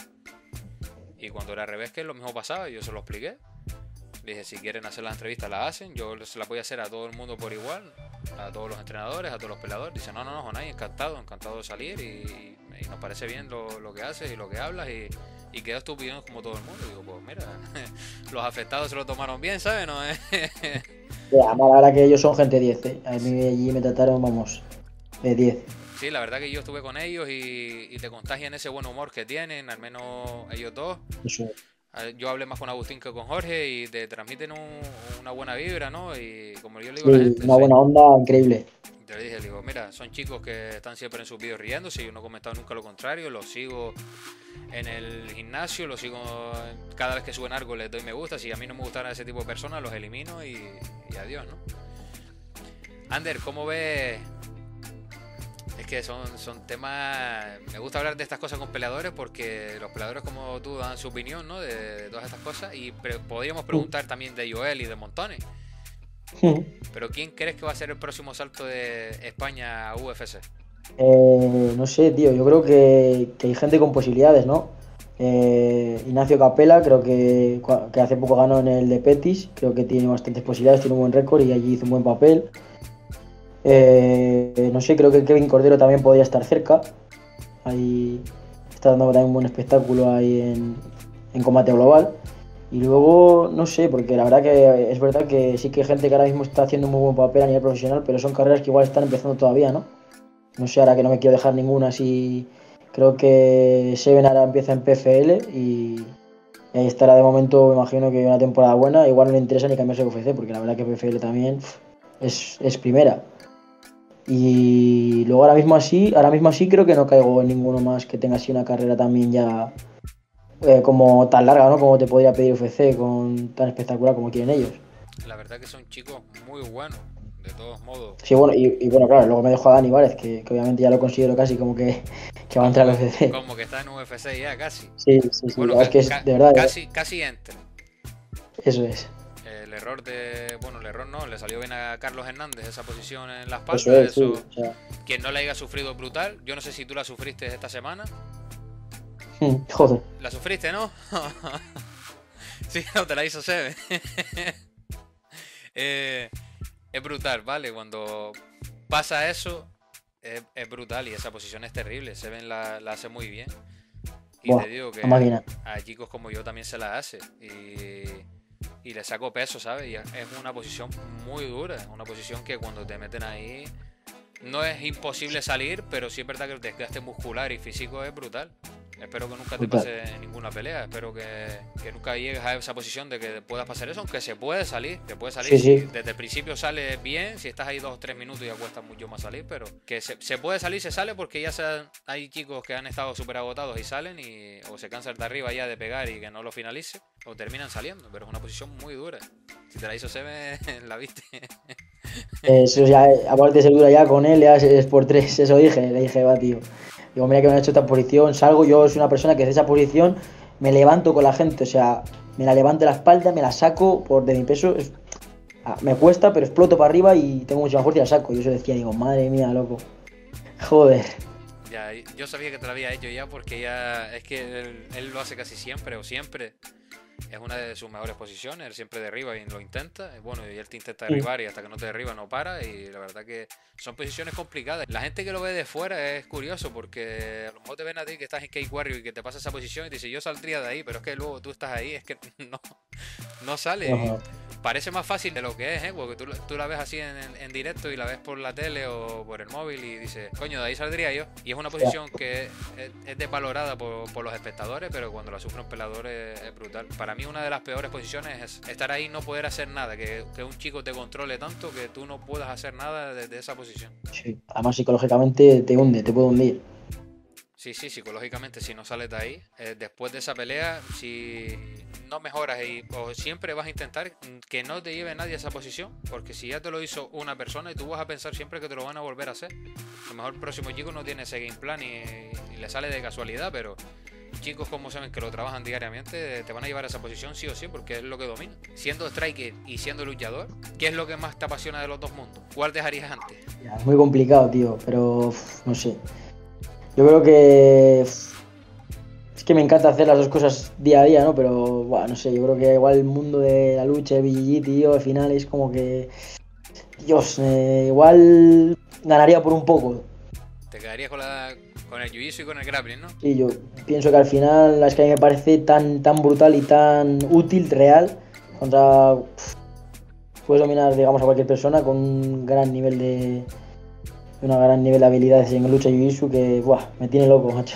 y cuando era al revés, que lo mismo pasaba, y yo se lo expliqué. Le dije, si quieren hacer las entrevistas, las hacen. Yo se las voy a hacer a todo el mundo por igual. A todos los entrenadores, a todos los peleadores. Dice, no, no, no, Jonay, encantado, encantado de salir. Y, y nos parece bien lo, lo que haces y lo que hablas. Y, y que das tu opinión como todo el mundo. Y digo, pues mira, los afectados se lo tomaron bien, ¿sabes? No es... Ya, además, la verdad que ellos son gente diez, ¿eh? A mí allí me trataron, vamos, de diez. Sí, la verdad que yo estuve con ellos y, y te contagian ese buen humor que tienen, al menos ellos dos. Eso es. Yo hablé más con Agustín que con Jorge y te transmiten un- una buena vibra, ¿no? Y como yo le digo a la Sí, gente, una sí, buena onda increíble. te le dije, le digo, mira, son chicos que están siempre en sus vídeos riéndose, yo no he comentado nunca lo contrario, los sigo en el gimnasio, los sigo cada vez que suben algo, les doy me gusta, si a mí no me gustara ese tipo de personas, los elimino y, y adiós, ¿no? Ander, ¿cómo ves? Es que son, son temas... Me gusta hablar de estas cosas con peleadores porque los peleadores como tú dan su opinión, ¿no? De, de todas estas cosas y pre- podríamos preguntar también de Joel y de Montones. Pero ¿quién crees que va a ser el próximo salto de España a U F C? Eh, no sé, tío, yo creo que, que hay gente con posibilidades, ¿no? Eh, Ignacio Capela, creo que, cua- que hace poco ganó en el de Petis, creo que tiene bastantes posibilidades, tiene un buen récord y allí hizo un buen papel. Eh, no sé, creo que Kevin Cordero también podría estar cerca. Ahí está dando también un buen espectáculo ahí en, en combate global. Y luego, no sé, porque la verdad que es verdad que sí que hay gente que ahora mismo está haciendo un muy buen papel a nivel profesional, pero son carreras que igual están empezando todavía, ¿no? No sé, ahora que no me quiero dejar ninguna, así creo que Seven ahora empieza en P F L y ahí estará de momento, me imagino que una temporada buena. Igual no le interesa ni cambiarse de U F C, porque la verdad que P F L también pf, es, es primera. Y luego ahora mismo así, ahora mismo así creo que no caigo en ninguno más que tenga así una carrera también ya eh, como tan larga, ¿no? Como te podría pedir U F C, con tan espectacular como quieren ellos. La verdad que son chicos muy buenos, de todos modos. Sí, bueno, y, y bueno, claro, luego me dejo a Dani Várez, que, que obviamente ya lo considero casi como que, que va a Como entrar al que, U F C. como que está en U F C ya casi. Sí, sí, sí, la Bueno, verdad es ca- que es ca- de verdad, eh, casi, casi entra. eso es, El error de... Bueno, el error no, le salió bien a Carlos Hernández esa posición en la eso espalda. es, sí, Eso, o sea, quien no la haya sufrido brutal. Yo no sé si tú la sufriste esta semana. joder, ¿La sufriste, no? Sí, no, te la hizo Sebe. Eh, es brutal, ¿vale? Cuando pasa eso, es, es brutal y esa posición es terrible. Seven la, la hace muy bien. Y buah, te digo la que máquina. a chicos como yo también se la hace. Y, y le saco peso, ¿sabes? Y es una posición muy dura. Una posición que cuando te meten ahí no es imposible salir, pero sí es verdad que el desgaste muscular y físico es brutal. Espero que nunca te Brutal. pase en ninguna pelea. Espero que, que nunca llegues a esa posición de que puedas pasar eso, aunque se puede salir. Se puede salir Sí, si sí. desde el principio sale bien. Si estás ahí dos o tres minutos ya cuesta mucho más salir. Pero que se, se puede salir, se sale porque ya se, hay chicos que han estado súper agotados y salen. Y, o se cansan de arriba ya de pegar y que no lo finalice. O terminan saliendo. Pero es una posición muy dura. Si te la hizo Sebe, la viste. Eso ya, aparte de ser dura ya con él, ya es, es por tres, eso dije, le dije, va, tío. Digo, mira que me han hecho esta posición, salgo, yo soy una persona que de esa posición me levanto con la gente, o sea, me la levanto de la espalda, me la saco por de mi peso, es- ah, me cuesta, pero exploto para arriba y tengo mucha más fuerza y la saco. Yo eso decía, digo, madre mía, loco. Joder. Ya, yo sabía que te lo había hecho ya porque ya es que él, él lo hace casi siempre o siempre. Es una de sus mejores posiciones, él siempre derriba y lo intenta. Y bueno, y él te intenta derribar y hasta que no te derriba no para. Y la verdad que son posiciones complicadas. La gente que lo ve de fuera es curioso porque a lo mejor te ven a ti que estás en Cake Warrior y que te pasa esa posición y te dice yo saldría de ahí, pero es que luego tú estás ahí, es que no, no sale. Y Ajá. parece más fácil de lo que es, ¿eh? Porque tú, tú la ves así en, en- en directo y la ves por la tele o por el móvil y dices, coño, de ahí saldría yo. Y es una posición que es, es desvalorada por, por los espectadores, pero cuando la sufre un peleador es, es brutal. Para mí una de las peores posiciones es estar ahí y no poder hacer nada, que, que un chico te controle tanto que tú no puedas hacer nada desde esa posición. Sí. Además, psicológicamente te hunde, te puede hundir. Sí, sí, psicológicamente si no sales de ahí, eh, después de esa pelea, si no mejoras y o siempre vas a intentar que no te lleve nadie a esa posición, porque si ya te lo hizo una persona y tú vas a pensar siempre que te lo van a volver a hacer. A lo mejor el próximo chico no tiene ese game plan y, y le sale de casualidad, pero chicos como saben que lo trabajan diariamente te van a llevar a esa posición sí o sí porque es lo que domina. Siendo striker y siendo luchador, ¿qué es lo que más te apasiona de los dos mundos? ¿Cuál dejarías antes? Ya, es muy complicado, tío, pero uf, no sé. Yo creo que uf, es que me encanta hacer las dos cosas día a día, ¿no? Pero, buah, no sé, yo creo que igual el mundo de la lucha de B J J, tío, al final es como que, Dios, eh, igual ganaría por un poco. Te quedarías con, la, con el jiu-jitsu y con el grappling, ¿no? Sí, yo pienso que al final es que a mí me parece tan, tan brutal y tan útil, real, contra... uf, puedes dominar, digamos, a cualquier persona con un gran nivel de... una gran nivel de habilidades en lucha y jiu-jitsu que, buah, me tiene loco, macho.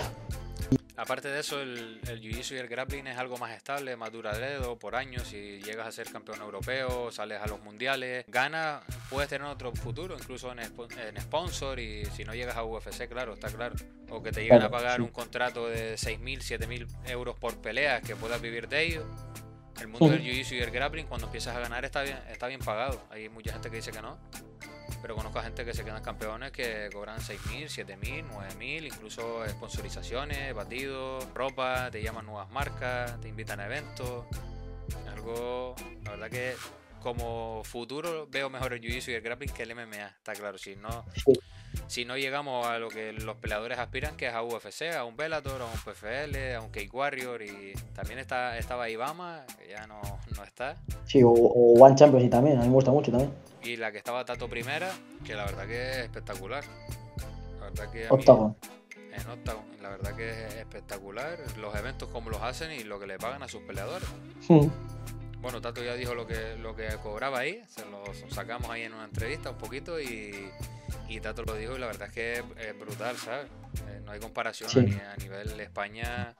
Aparte de eso, el, el jiu-jitsu y el grappling es algo más estable, más duradero, por años. Si llegas a ser campeón europeo, sales a los mundiales, ganas, puedes tener otro futuro, incluso en, spo- en sponsor. Y si no llegas a U F C, claro, está claro. O que te lleguen a Claro, pagar sí. un contrato de seis mil, siete mil euros por peleas, que puedas vivir de ello. El mundo del Ujú. jiu-jitsu y el grappling, cuando empiezas a ganar, está bien, está bien pagado. Hay mucha gente que dice que no. Pero conozco a gente que se quedan campeones que cobran seis mil, siete mil, nueve mil, incluso sponsorizaciones, batidos, ropa, te llaman nuevas marcas, te invitan a eventos. Algo, la verdad que como futuro veo mejor el jiu-jitsu y el grappling que el M M A, está claro. Si no, Sí. si no llegamos a lo que los peleadores aspiran, que es a U F C, a un Bellator, a un P F L, a un Cake Warrior, y también está, estaba Ibama, que ya no, no está. Sí, o, o One Championship también, a mí me gusta mucho también. Y la que estaba Tato Primera, que la verdad que es espectacular. La verdad que a mí, Octagon. en Octagon, la verdad que es espectacular. Los eventos como los hacen y lo que le pagan a sus peleadores. Mm. Bueno, Tato ya dijo lo que, lo que cobraba ahí, se lo sacamos ahí en una entrevista un poquito y, y Tato lo dijo y la verdad es que es, es brutal, ¿sabes? Eh, no hay comparación Sí. a, ni- a nivel España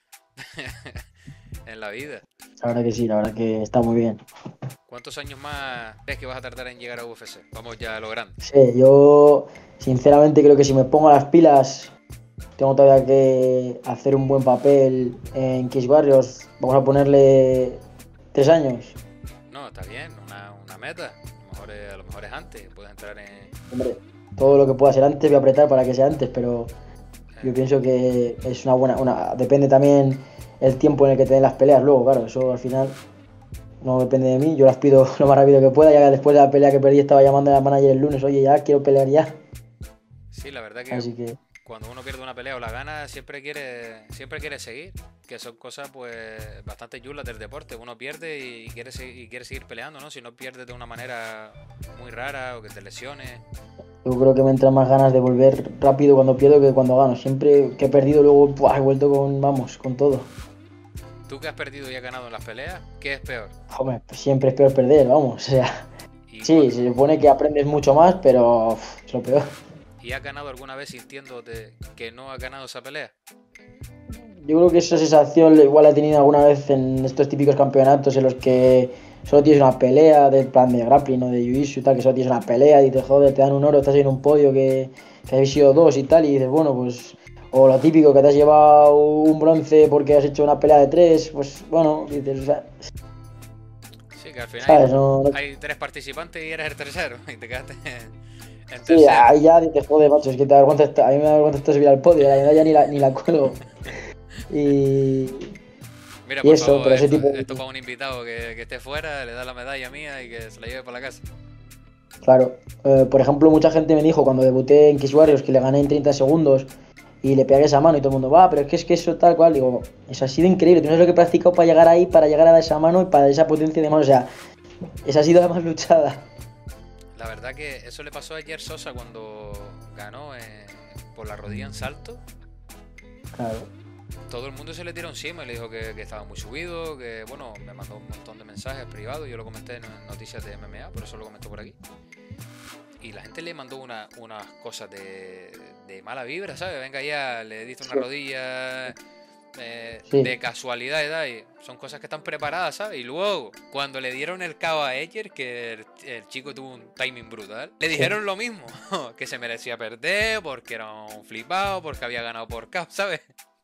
en la vida. La verdad que sí, la verdad que está muy bien. ¿Cuántos años más crees que vas a tardar en llegar a U F C? Vamos ya a lo grande. Sí, yo sinceramente creo que si me pongo las pilas, tengo todavía que hacer un buen papel en Cage Warriors. Vamos a ponerle tres años. No, está bien, una, una meta. A lo, mejor es, a lo mejor es antes, puedes entrar en... Hombre, todo lo que pueda ser antes voy a apretar para que sea antes, pero yo pienso que es una buena... una depende también el tiempo en el que te den las peleas luego, claro, eso al final no depende de mí, yo las pido lo más rápido que pueda, ya que después de la pelea que perdí estaba llamando a la manager el lunes, oye, ya quiero pelear ya, Sí, la verdad que así que cuando uno pierde una pelea o la gana, siempre quiere siempre quiere seguir. Que son cosas pues bastante chulas del deporte. Uno pierde y quiere, se- y quiere seguir peleando, ¿no? Si no pierdes de una manera muy rara o que te lesiones. yo creo que me entran más ganas de volver rápido cuando pierdo que cuando gano, siempre que he perdido luego ¡buah! He vuelto con, vamos, con todo. Tú que has perdido y has ganado en las peleas, ¿qué es peor? Hombre, pues siempre es peor perder, vamos, o sea, Y, sí, se supone que aprendes mucho más, pero uf, es lo peor. ¿Y has ganado alguna vez sintiéndote que no has ganado esa pelea? yo creo que esa sensación igual la he tenido alguna vez en estos típicos campeonatos en los que solo tienes una pelea de plan de grappling o de jiu-jitsu y tal, que solo tienes una pelea y dices, joder, te dan un oro, estás en un podio que, que habéis sido dos y tal, y dices, bueno, pues... O lo típico, que te has llevado un bronce porque has hecho una pelea de tres, pues bueno, dices, o sea... Sí, que al final ¿sabes? hay, No, no... hay tres participantes y eres el tercero y te quedaste en Sí, tercero. ahí ya dices, joder, macho, es que te avergüenza esto- a mí me avergüenza esto subir al podio, la verdad ya ni la, ni la cuelo. Y... Mira, Y por eso, favor, pero ese esto, tipo de... esto para un invitado que, que esté fuera, le da la medalla mía y que se la lleve para la casa. Claro, eh, por ejemplo, mucha gente me dijo cuando debuté en Kiss Warriors que le gané en treinta segundos y le pegué esa mano y todo el mundo, va, pero es que es que eso tal cual, digo, eso ha sido increíble, tú no sabes lo que he practicado para llegar ahí, para llegar a dar esa mano y para dar esa potencia de mano, o sea, esa ha sido la más luchada. La verdad que eso le pasó ayer Sosa cuando ganó eh, por la rodilla en salto. Claro. Todo el mundo se le tiró encima y le dijo que, que estaba muy subido, que bueno, me mandó un montón de mensajes privados, yo lo comenté en noticias de M M A, por eso lo comento por aquí. Y la gente le mandó una, unas cosas de, de mala vibra, ¿sabes? Venga ya, le diste una Sí. rodilla eh, Sí. de casualidad y tal, y son cosas que están preparadas, ¿sabes? Y luego, cuando le dieron el K O a Edger, que el, el chico tuvo un timing brutal, le dijeron lo mismo, que se merecía perder, porque era un flipado, porque había ganado por K O, ¿sabes?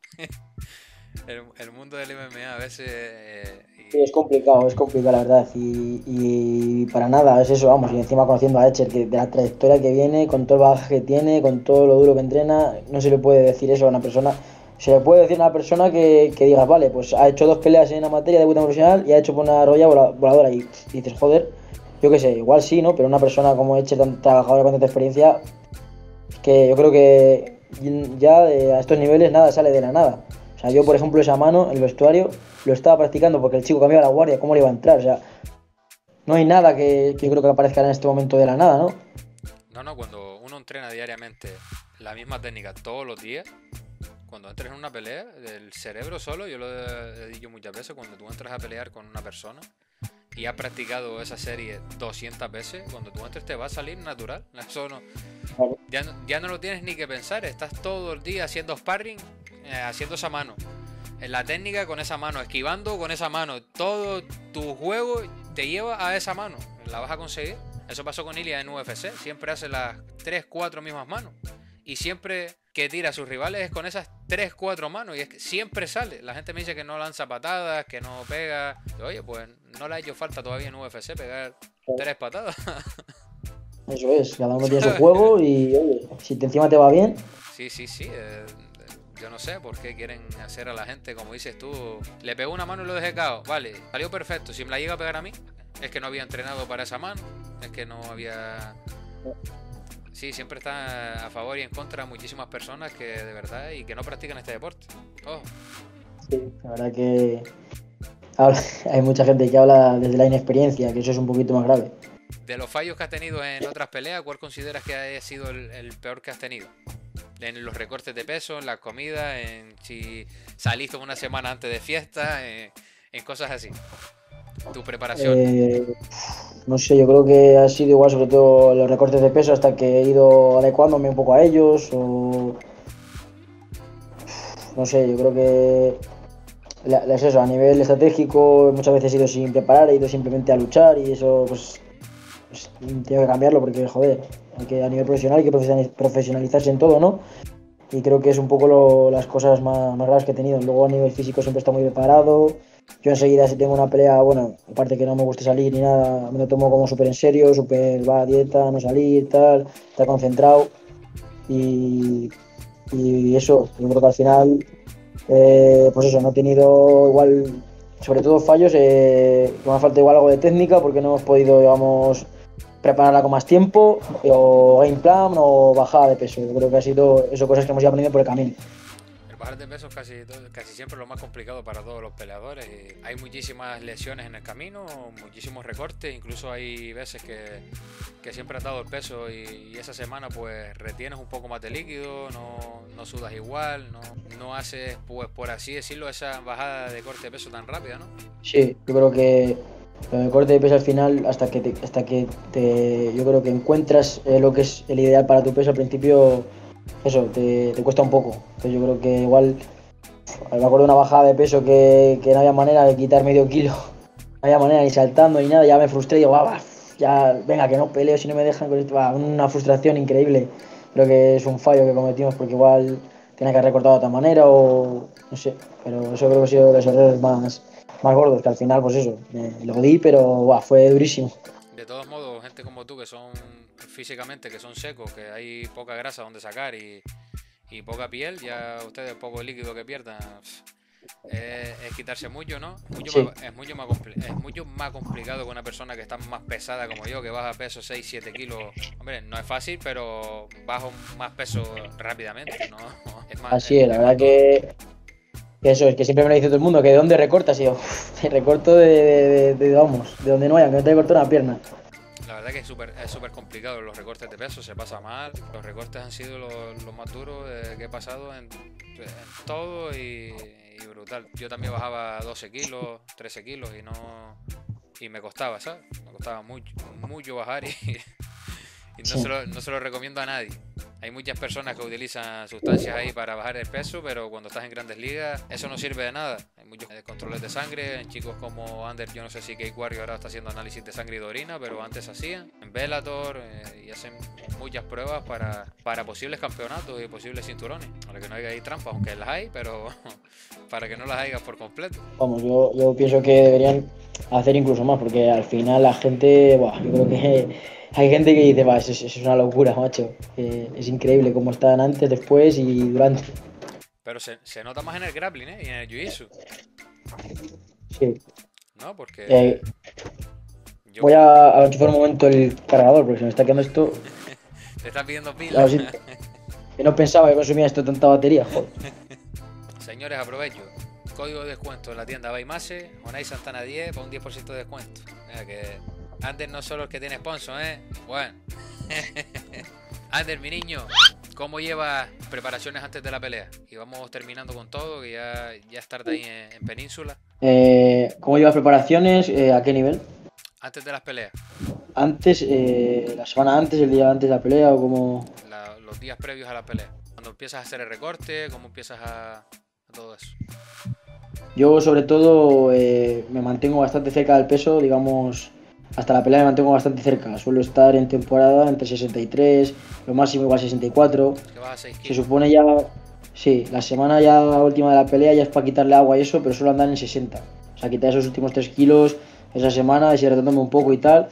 El, el mundo del M M A a veces... Eh, y... Sí, es complicado, es complicado la verdad y, y para nada, es eso, vamos, y encima conociendo a Etcher, que de la trayectoria que viene, con todo el bagaje que tiene, con todo lo duro que entrena, no se le puede decir eso a una persona, se le puede decir a una persona que, que diga, vale, pues ha hecho dos peleas en la materia de debuta profesional y ha hecho por una rodilla vola- voladora y, y dices, joder, yo qué sé, igual sí, ¿no? Pero una persona como Etcher, tan trabajadora con tanta experiencia, es que yo creo que ya de- a estos niveles nada sale de la nada. O sea, yo por ejemplo esa mano, el vestuario, lo estaba practicando porque el chico cambiaba la guardia, ¿cómo le iba a entrar? O sea, no hay nada que, que yo creo que aparezca en este momento de la nada, ¿no? No, no, cuando uno entrena diariamente la misma técnica todos los días, cuando entres en una pelea, el cerebro solo, yo lo he, he dicho muchas veces, cuando tú entras a pelear con una persona y has practicado esa serie doscientas veces, cuando tú entres te va a salir natural. Eso no, Claro. ya, no, ya no lo tienes ni que pensar, estás todo el día haciendo sparring, eh, haciendo esa mano. En la técnica con esa mano, esquivando con esa mano. Todo tu juego te lleva a esa mano. La vas a conseguir. Eso pasó con Ilya en U F C. Siempre hace las tres cuatro mismas manos. Y siempre que tira a sus rivales es con esas tres cuatro manos. Y es que siempre sale. La gente me dice que no lanza patadas, que no pega. Y, oye, pues no le ha hecho falta todavía en U F C pegar tres patadas. Eso es, cada uno tiene su juego y oye, si te encima te va bien, Sí, sí, sí. eh, yo no sé por qué quieren hacer a la gente, como dices tú, le pegó una mano y lo dejé cao. Vale, salió perfecto. Si me la llega a pegar a mí, es que no había entrenado para esa mano. Es que no había... Sí, siempre está a favor y en contra muchísimas personas que de verdad y que no practican este deporte. Oh, sí, la verdad que habla- hay mucha gente que habla desde la inexperiencia, que eso es un poquito más grave. de los fallos que has tenido en otras peleas, ¿cuál consideras que haya sido el, el peor que has tenido? En los recortes de peso, en la comida, en si saliste una semana antes de fiesta, en, en cosas así. Tu preparación. Eh, no sé, yo creo que ha sido igual, sobre todo los recortes de peso, hasta que he ido adecuándome un poco a ellos. O no sé, yo creo que la- es eso, a nivel estratégico, muchas veces he ido sin preparar, he ido simplemente a luchar y eso, pues, pues tengo que cambiarlo porque, joder, hay que, a nivel profesional hay que profesional- profesionalizarse en todo, ¿no? Y creo que es un poco lo- las cosas más, más graves que he tenido. Luego a nivel físico siempre está muy preparado. Yo enseguida si tengo una pelea, bueno, aparte que no me guste salir ni nada, me lo tomo como súper en serio, súper va a dieta, no salir, tal, estar concentrado. Y, y eso, yo creo que al final, eh, pues eso, no he tenido igual, sobre todo fallos, eh, que me ha faltado igual algo de técnica porque no hemos podido, digamos, prepararla con más tiempo, o game plan, o bajada de peso. Yo creo que ha sido eso, cosas que hemos ido aprendiendo por el camino. El bajar de peso es casi, casi siempre lo más complicado para todos los peleadores. Y hay muchísimas lesiones en el camino, muchísimos recortes, incluso hay veces que, que siempre has dado el peso y, y esa semana pues retienes un poco más de líquido, no, no sudas igual, no, no haces, pues por así decirlo, esa bajada de corte de peso tan rápida, ¿no? Sí, yo creo que el corte de peso al final, hasta que te, hasta que te, yo creo que encuentras eh, lo que es el ideal para tu peso al principio, eso, te, te cuesta un poco. Entonces yo creo que igual Me acuerdo de una bajada de peso que, que no había manera de quitar medio kilo. No había manera ni saltando ni nada. Ya me frustré y digo, va, va, ya, venga, que no peleo si no me dejan con esto. Va, una frustración increíble. Creo que es un fallo que cometimos porque igual tenía que haber recortado de otra manera o no sé. Pero eso creo que ha sido de los errores más, más gordos, que al final, pues eso, me, lo di, pero va, fue durísimo. De todos modos, gente como tú que son físicamente, que son secos, que hay poca grasa donde sacar y, y poca piel, ya ustedes poco líquido que pierdan, es, es quitarse mucho, ¿no? Mucho Sí. más, es, mucho más compli- es mucho más complicado que una persona que está más pesada como yo, que baja peso seis siete kilos. Hombre, no es fácil, pero bajo más peso rápidamente, ¿no? Es más, Así es, es, la es verdad más duro. que, que eso es que siempre me lo dice todo el mundo, que de dónde recortas, y yo, te recorto de, de, de, de, vamos, de donde no hay, aunque no te recorto una pierna. La verdad que es súper es súper complicado los recortes de peso, se pasa mal. Los recortes han sido los, los más duros eh, que he pasado en, en todo y, y brutal. Yo también bajaba doce kilos, trece kilos y no y me costaba, ¿sabes? Me costaba mucho, mucho bajar y, y no, Sí. se lo, no se lo recomiendo a nadie. Hay muchas personas que utilizan sustancias ahí para bajar el peso, pero cuando estás en grandes ligas, eso no sirve de nada. Hay muchos eh, controles de sangre, en chicos como Ander, yo no sé si Cake Warrior ahora está haciendo análisis de sangre y de orina, pero antes hacían, en Bellator, eh, y hacen muchas pruebas para, para posibles campeonatos y posibles cinturones. Para que no haya ahí trampas, aunque las hay, pero para que no las haya por completo. Vamos, yo, yo pienso que deberían hacer incluso más, porque al final la gente, buah, yo creo que hay gente que dice, va, eso, es eso es una locura, macho. Eh, es increíble cómo están antes, después y durante. Pero se, se nota más en el grappling, ¿eh? Y en el jiu-jitsu, Sí. ¿no? Porque Eh, yo voy a, a enchufar un momento el cargador, porque se me está quedando esto. te estás pidiendo A pila. ver si- que no pensaba que consumía esto tanta batería, joder. Señores, aprovecho. Código de descuento en la tienda Baimase, Onay Santana diez para un diez por ciento de descuento. Mira que Ander no solo el que tiene sponsor, ¿eh? Bueno. Ander, mi niño, ¿cómo llevas preparaciones antes de la pelea? Y vamos terminando con todo, que ya, ya es tarde ahí en, en Península. Eh, ¿Cómo llevas preparaciones? Eh, ¿a qué nivel? Antes de las peleas, Antes, eh, la semana antes, el día antes de la pelea o como... la- los días previos a la pelea. Cuando empiezas a hacer el recorte, ¿cómo empiezas a, a todo eso? Yo sobre todo eh, me mantengo bastante cerca del peso, digamos, hasta la pelea me mantengo bastante cerca. Suelo estar en temporada entre sesenta y tres, lo máximo igual sesenta y cuatro. Que vas a seis Se kilos. supone ya, sí, la semana ya última de la pelea ya es para quitarle agua y eso, pero suelo andar en sesenta. O sea, quitar esos últimos tres kilos esa semana, deshidratándome un poco y tal.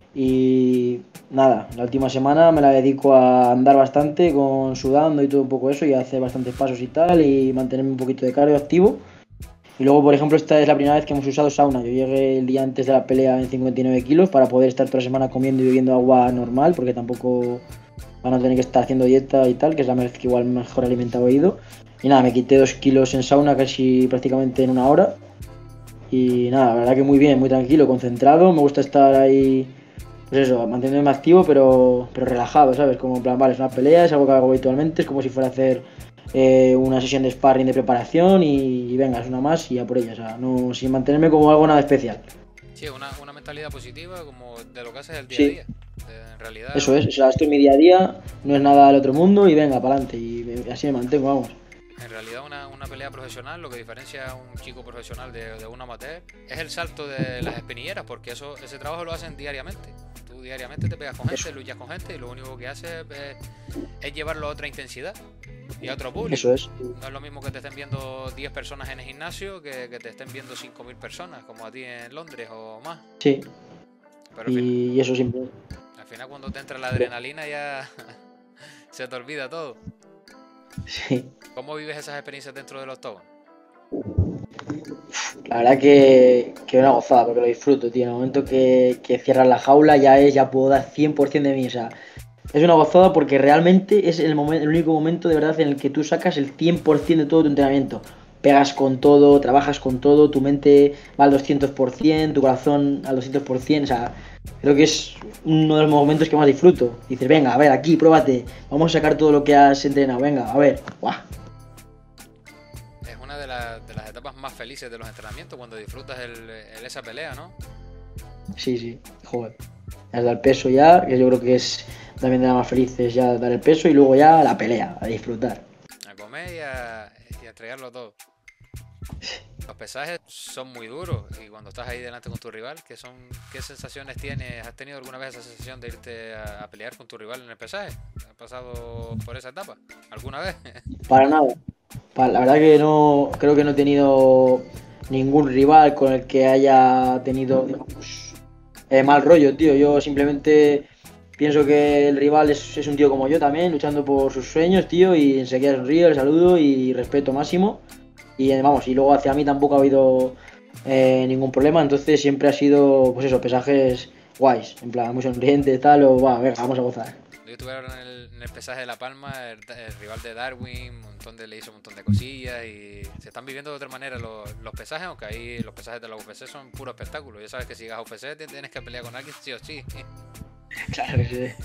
Y nada, la última semana me la dedico a andar bastante, con sudando y todo un poco eso, y a hacer bastantes pasos y tal, y mantenerme un poquito de cardio activo. Y luego, por ejemplo, esta es la primera vez que hemos usado sauna. Yo llegué el día antes de la pelea en cincuenta y nueve kilos para poder estar toda la semana comiendo y bebiendo agua normal, porque tampoco van a tener que estar haciendo dieta y tal, que es la vez que igual mejor alimentado he ido. Y nada, me quité dos kilos en sauna casi prácticamente en una hora. Y nada, la verdad que muy bien, muy tranquilo, concentrado. Me gusta estar ahí, pues eso, manteniéndome activo, pero, pero relajado, ¿sabes? Como en plan, vale, es una pelea, es algo que hago habitualmente, es como si fuera a hacer eh, una sesión de sparring de preparación y, y venga, es una más y ya por ella, o sea, no, sin mantenerme como algo nada especial. Sí, una, una mentalidad positiva como de lo que haces el día Sí. a día. Eh, En realidad, Eso es, o sea, esto es mi día a día, no es nada del otro mundo y venga, para adelante, y me- así me mantengo, vamos. en realidad una, una pelea profesional, lo que diferencia a un chico profesional de, de un amateur, es el salto de las espinilleras, porque eso ese trabajo lo hacen diariamente. Tú diariamente te pegas con gente, Eso. luchas con gente y lo único que haces es, es llevarlo a otra intensidad y a otro público. Eso es. No es lo mismo que te estén viendo diez personas en el gimnasio que, que te estén viendo cinco mil personas, como a ti en Londres o más. Sí, Pero al, fin- y, y eso siempre. al final cuando te entra la adrenalina ya se te olvida todo. Sí. ¿Cómo vives esas experiencias dentro del octógono? La verdad que, que una gozada, porque lo disfruto, tío. En el momento que, que cierras la jaula ya es, ya puedo dar cien por ciento de mí. O sea, es una gozada porque realmente es el, momen- el único momento de verdad en el que tú sacas el cien por ciento de todo tu entrenamiento. Pegas con todo, trabajas con todo, tu mente va al doscientos por ciento, tu corazón al doscientos por ciento. O sea, creo que es uno de los momentos que más disfruto. Dices, venga, a ver, aquí, pruébate. Vamos a sacar todo lo que has entrenado. Venga, a ver. ¡Guau! Es una de, la- de las etapas más felices de los entrenamientos cuando disfrutas el, el- esa pelea, ¿no? Sí, sí, joder. Has dado el peso ya, que yo creo que es también de las más felices ya dar el peso y luego ya la pelea, a disfrutar. A comer y a, y a entregarlo todo. Los pesajes son muy duros y cuando estás ahí delante con tu rival, ¿qué son, qué sensaciones tienes? ¿Has tenido alguna vez esa sensación de irte a, a pelear con tu rival en el pesaje? ¿Has pasado por esa etapa alguna vez? Para nada. Pa- La verdad que no, creo que no he tenido ningún rival con el que haya tenido, digamos, eh, mal rollo, tío. Yo simplemente pienso que el rival es, es un tío como yo también, luchando por sus sueños, tío, y enseguida sonrío, le saludo y respeto máximo. Y eh, vamos, y luego hacia mí tampoco ha habido eh, ningún problema, entonces siempre ha sido, pues eso, pesajes guays, en plan, muy sonrientes, tal, o va, venga, vamos a gozar. Yo estuve ahora en el, en el pesaje de La Palma, el, el rival de Darwin, un montón de, le hizo un montón de cosillas y se están viviendo de otra manera los, los pesajes, aunque ahí los pesajes de la U F C son puro espectáculo. Ya sabes que si llegas a U F C te tienes que pelear con alguien sí o sí. Claro que sí.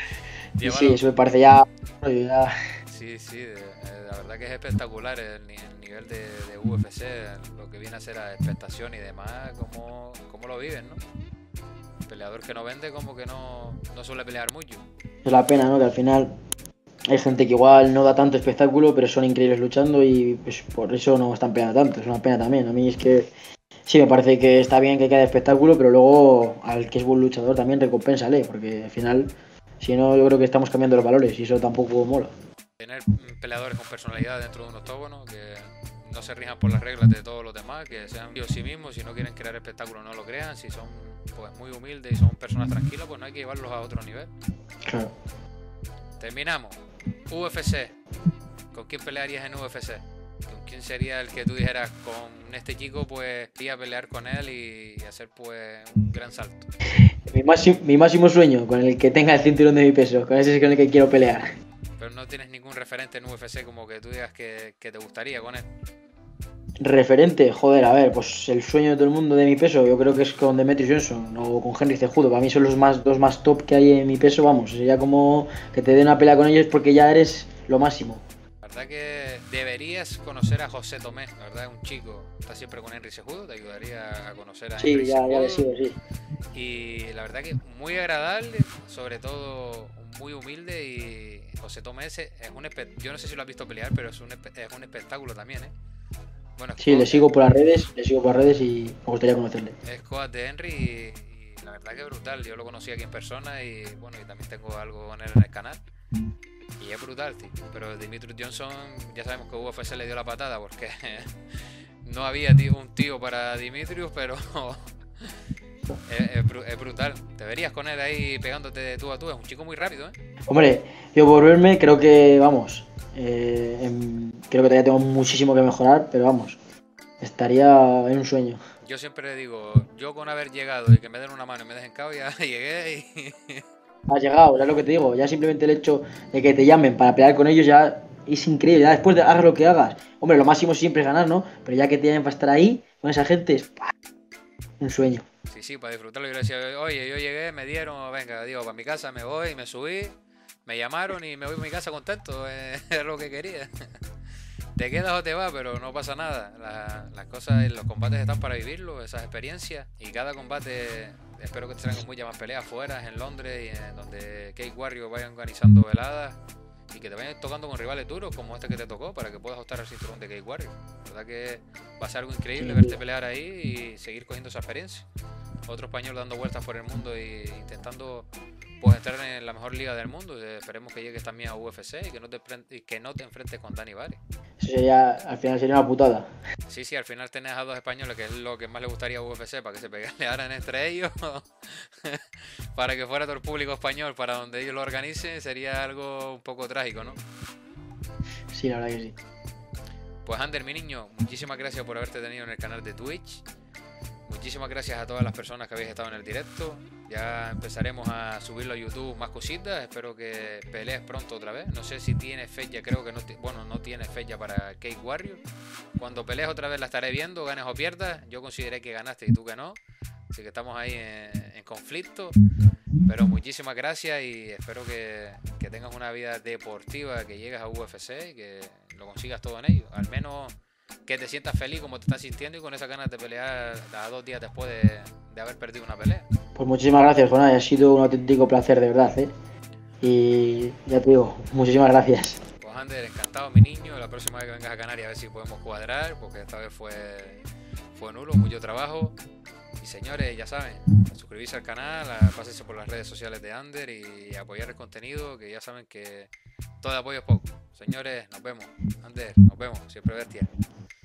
Y Llévalo. sí, eso me parece ya, ya... Sí, sí, de- eh, la verdad que es espectacular el, ni- el nivel de, de U F C, lo que viene a ser a expectación y demás, cómo, cómo lo viven, ¿no? El peleador que no vende como que no, no suele pelear mucho. Es la pena, ¿no? Que al final hay gente que igual no da tanto espectáculo, pero son increíbles luchando y pues por eso no están peleando tanto. Es una pena también. A mí es que sí me parece que está bien que quede espectáculo, pero luego al que es buen luchador también recompénsale, porque al final, si no, yo creo que estamos cambiando los valores y eso tampoco mola. Tener mm, peleadores con personalidad dentro de un octógono que no se rijan por las reglas de todos los demás, que sean ellos sí mismos, si no quieren crear espectáculo no lo crean, si son pues muy humildes y son personas tranquilas, pues no hay que llevarlos a otro nivel. Claro. Terminamos. U F C. ¿Con quién pelearías en U F C? ¿Con quién sería el que tú dijeras con este chico pues iría a pelear con él y, y hacer pues un gran salto? Mi máximo, mi máximo sueño, con el que tenga el cinturón de mi peso, con ese es con el que quiero pelear. Pero no tienes ningún referente en U F C como que tú digas que, que te gustaría con él. Referente, joder, a ver, pues el sueño de todo el mundo de mi peso, yo creo que es con Demetrius Johnson o con Henry Cejudo. Para mí son los más, dos más top que hay en mi peso, vamos. Sería como que te den una pelea con ellos porque ya eres lo máximo. La verdad que deberías conocer a José Tomé, la verdad es un chico, está siempre con Henry Cejudo, te ayudaría a conocer a Sí, Henry ya, ya Cejudo. le sigo, sí. Y la verdad que muy agradable, sobre todo muy humilde y José Tomé es un espe- yo no sé si lo has visto pelear, pero es un, espe- es un espectáculo también, ¿eh? Bueno, Sí, le sigo por las redes, le sigo por las redes y me gustaría conocerle. es coach de Henry y, y la verdad que brutal. Yo lo conocí aquí en persona y bueno, y también tengo algo con él en el canal. Y es brutal, tío. Pero Demetrius Johnson, ya sabemos que U F C le dio la patada porque no había tío, un tío para Demetrius, pero es, es bru- es brutal. Te verías con él ahí pegándote de tú a tú. Es un chico muy rápido, ¿eh? Hombre, yo por verme creo que, vamos, eh, em, creo que todavía tengo muchísimo que mejorar, pero vamos, estaría en un sueño. Yo siempre digo, yo con haber llegado y que me den una mano y me dejen cao, ya llegué y... Has llegado, ya es lo que te digo, ya simplemente el hecho de que te llamen para pelear con ellos ya es increíble, ya después de hagas lo que hagas. Hombre, lo máximo siempre es ganar, ¿no? Pero ya que te llamen para estar ahí con esa gente es ¡pah! Un sueño. Sí, sí, para disfrutarlo. Yo le decía, oye, yo llegué, me dieron, venga, digo, para mi casa me voy, me subí, me llamaron y me voy a mi casa contento, eh, es lo que quería. Te quedas o te vas, pero no pasa nada. La- las cosas, los combates están para vivirlo, esas experiencias. Y cada combate, espero que te traigan muchas más peleas fuera, en Londres y en donde Cage Warrior vaya organizando veladas. Y que te vayan tocando con rivales duros como este que te tocó para que puedas optar al cinturón de Cage Warrior. La verdad que va a ser algo increíble Sí. verte pelear ahí y seguir cogiendo esa experiencia. Otro español dando vueltas por el mundo e intentando pues entrar en la mejor liga del mundo. Eh, Esperemos que llegues también a U F C y que no te, enfren- y que no te enfrentes con Dani Vare. Eso sería, al final sería una putada. Sí, sí, al final tenés a dos españoles, que es lo que más le gustaría a U F C, para que se pelearan entre ellos, para que fuera todo el público español, para donde ellos lo organicen, sería algo un poco trágico, ¿no? Sí, la verdad que sí. Pues Ander, mi niño, muchísimas gracias por haberte tenido en el canal de Twitch. Muchísimas gracias a todas las personas que habéis estado en el directo. Ya empezaremos a subirlo a YouTube más cositas. Espero que pelees pronto otra vez. No sé si tienes fecha, creo que no, ti- bueno, no tienes fecha para Cage Warrior. Cuando pelees otra vez la estaré viendo, ganes o pierdas. Yo consideré que ganaste y tú que no. Así que estamos ahí en, en conflicto. Pero muchísimas gracias y espero que, que tengas una vida deportiva, que llegues a U F C y que lo consigas todo en ello. Al menos que te sientas feliz como te estás sintiendo y con esas ganas de pelear a dos días después de, de haber perdido una pelea. Pues muchísimas gracias, Jonás, ha sido un auténtico placer, de verdad, ¿eh? Y ya te digo, muchísimas gracias. Pues Pues Ander, encantado mi niño, la próxima vez que vengas a Canarias a ver si podemos cuadrar, porque esta vez fue, fue nulo, mucho trabajo. Y señores, ya saben, suscribirse al canal, pásense por las redes sociales de Ander y apoyar el contenido, que ya saben que todo apoyo es poco. Señores, nos vemos. Ander, nos vemos, siempre bestia.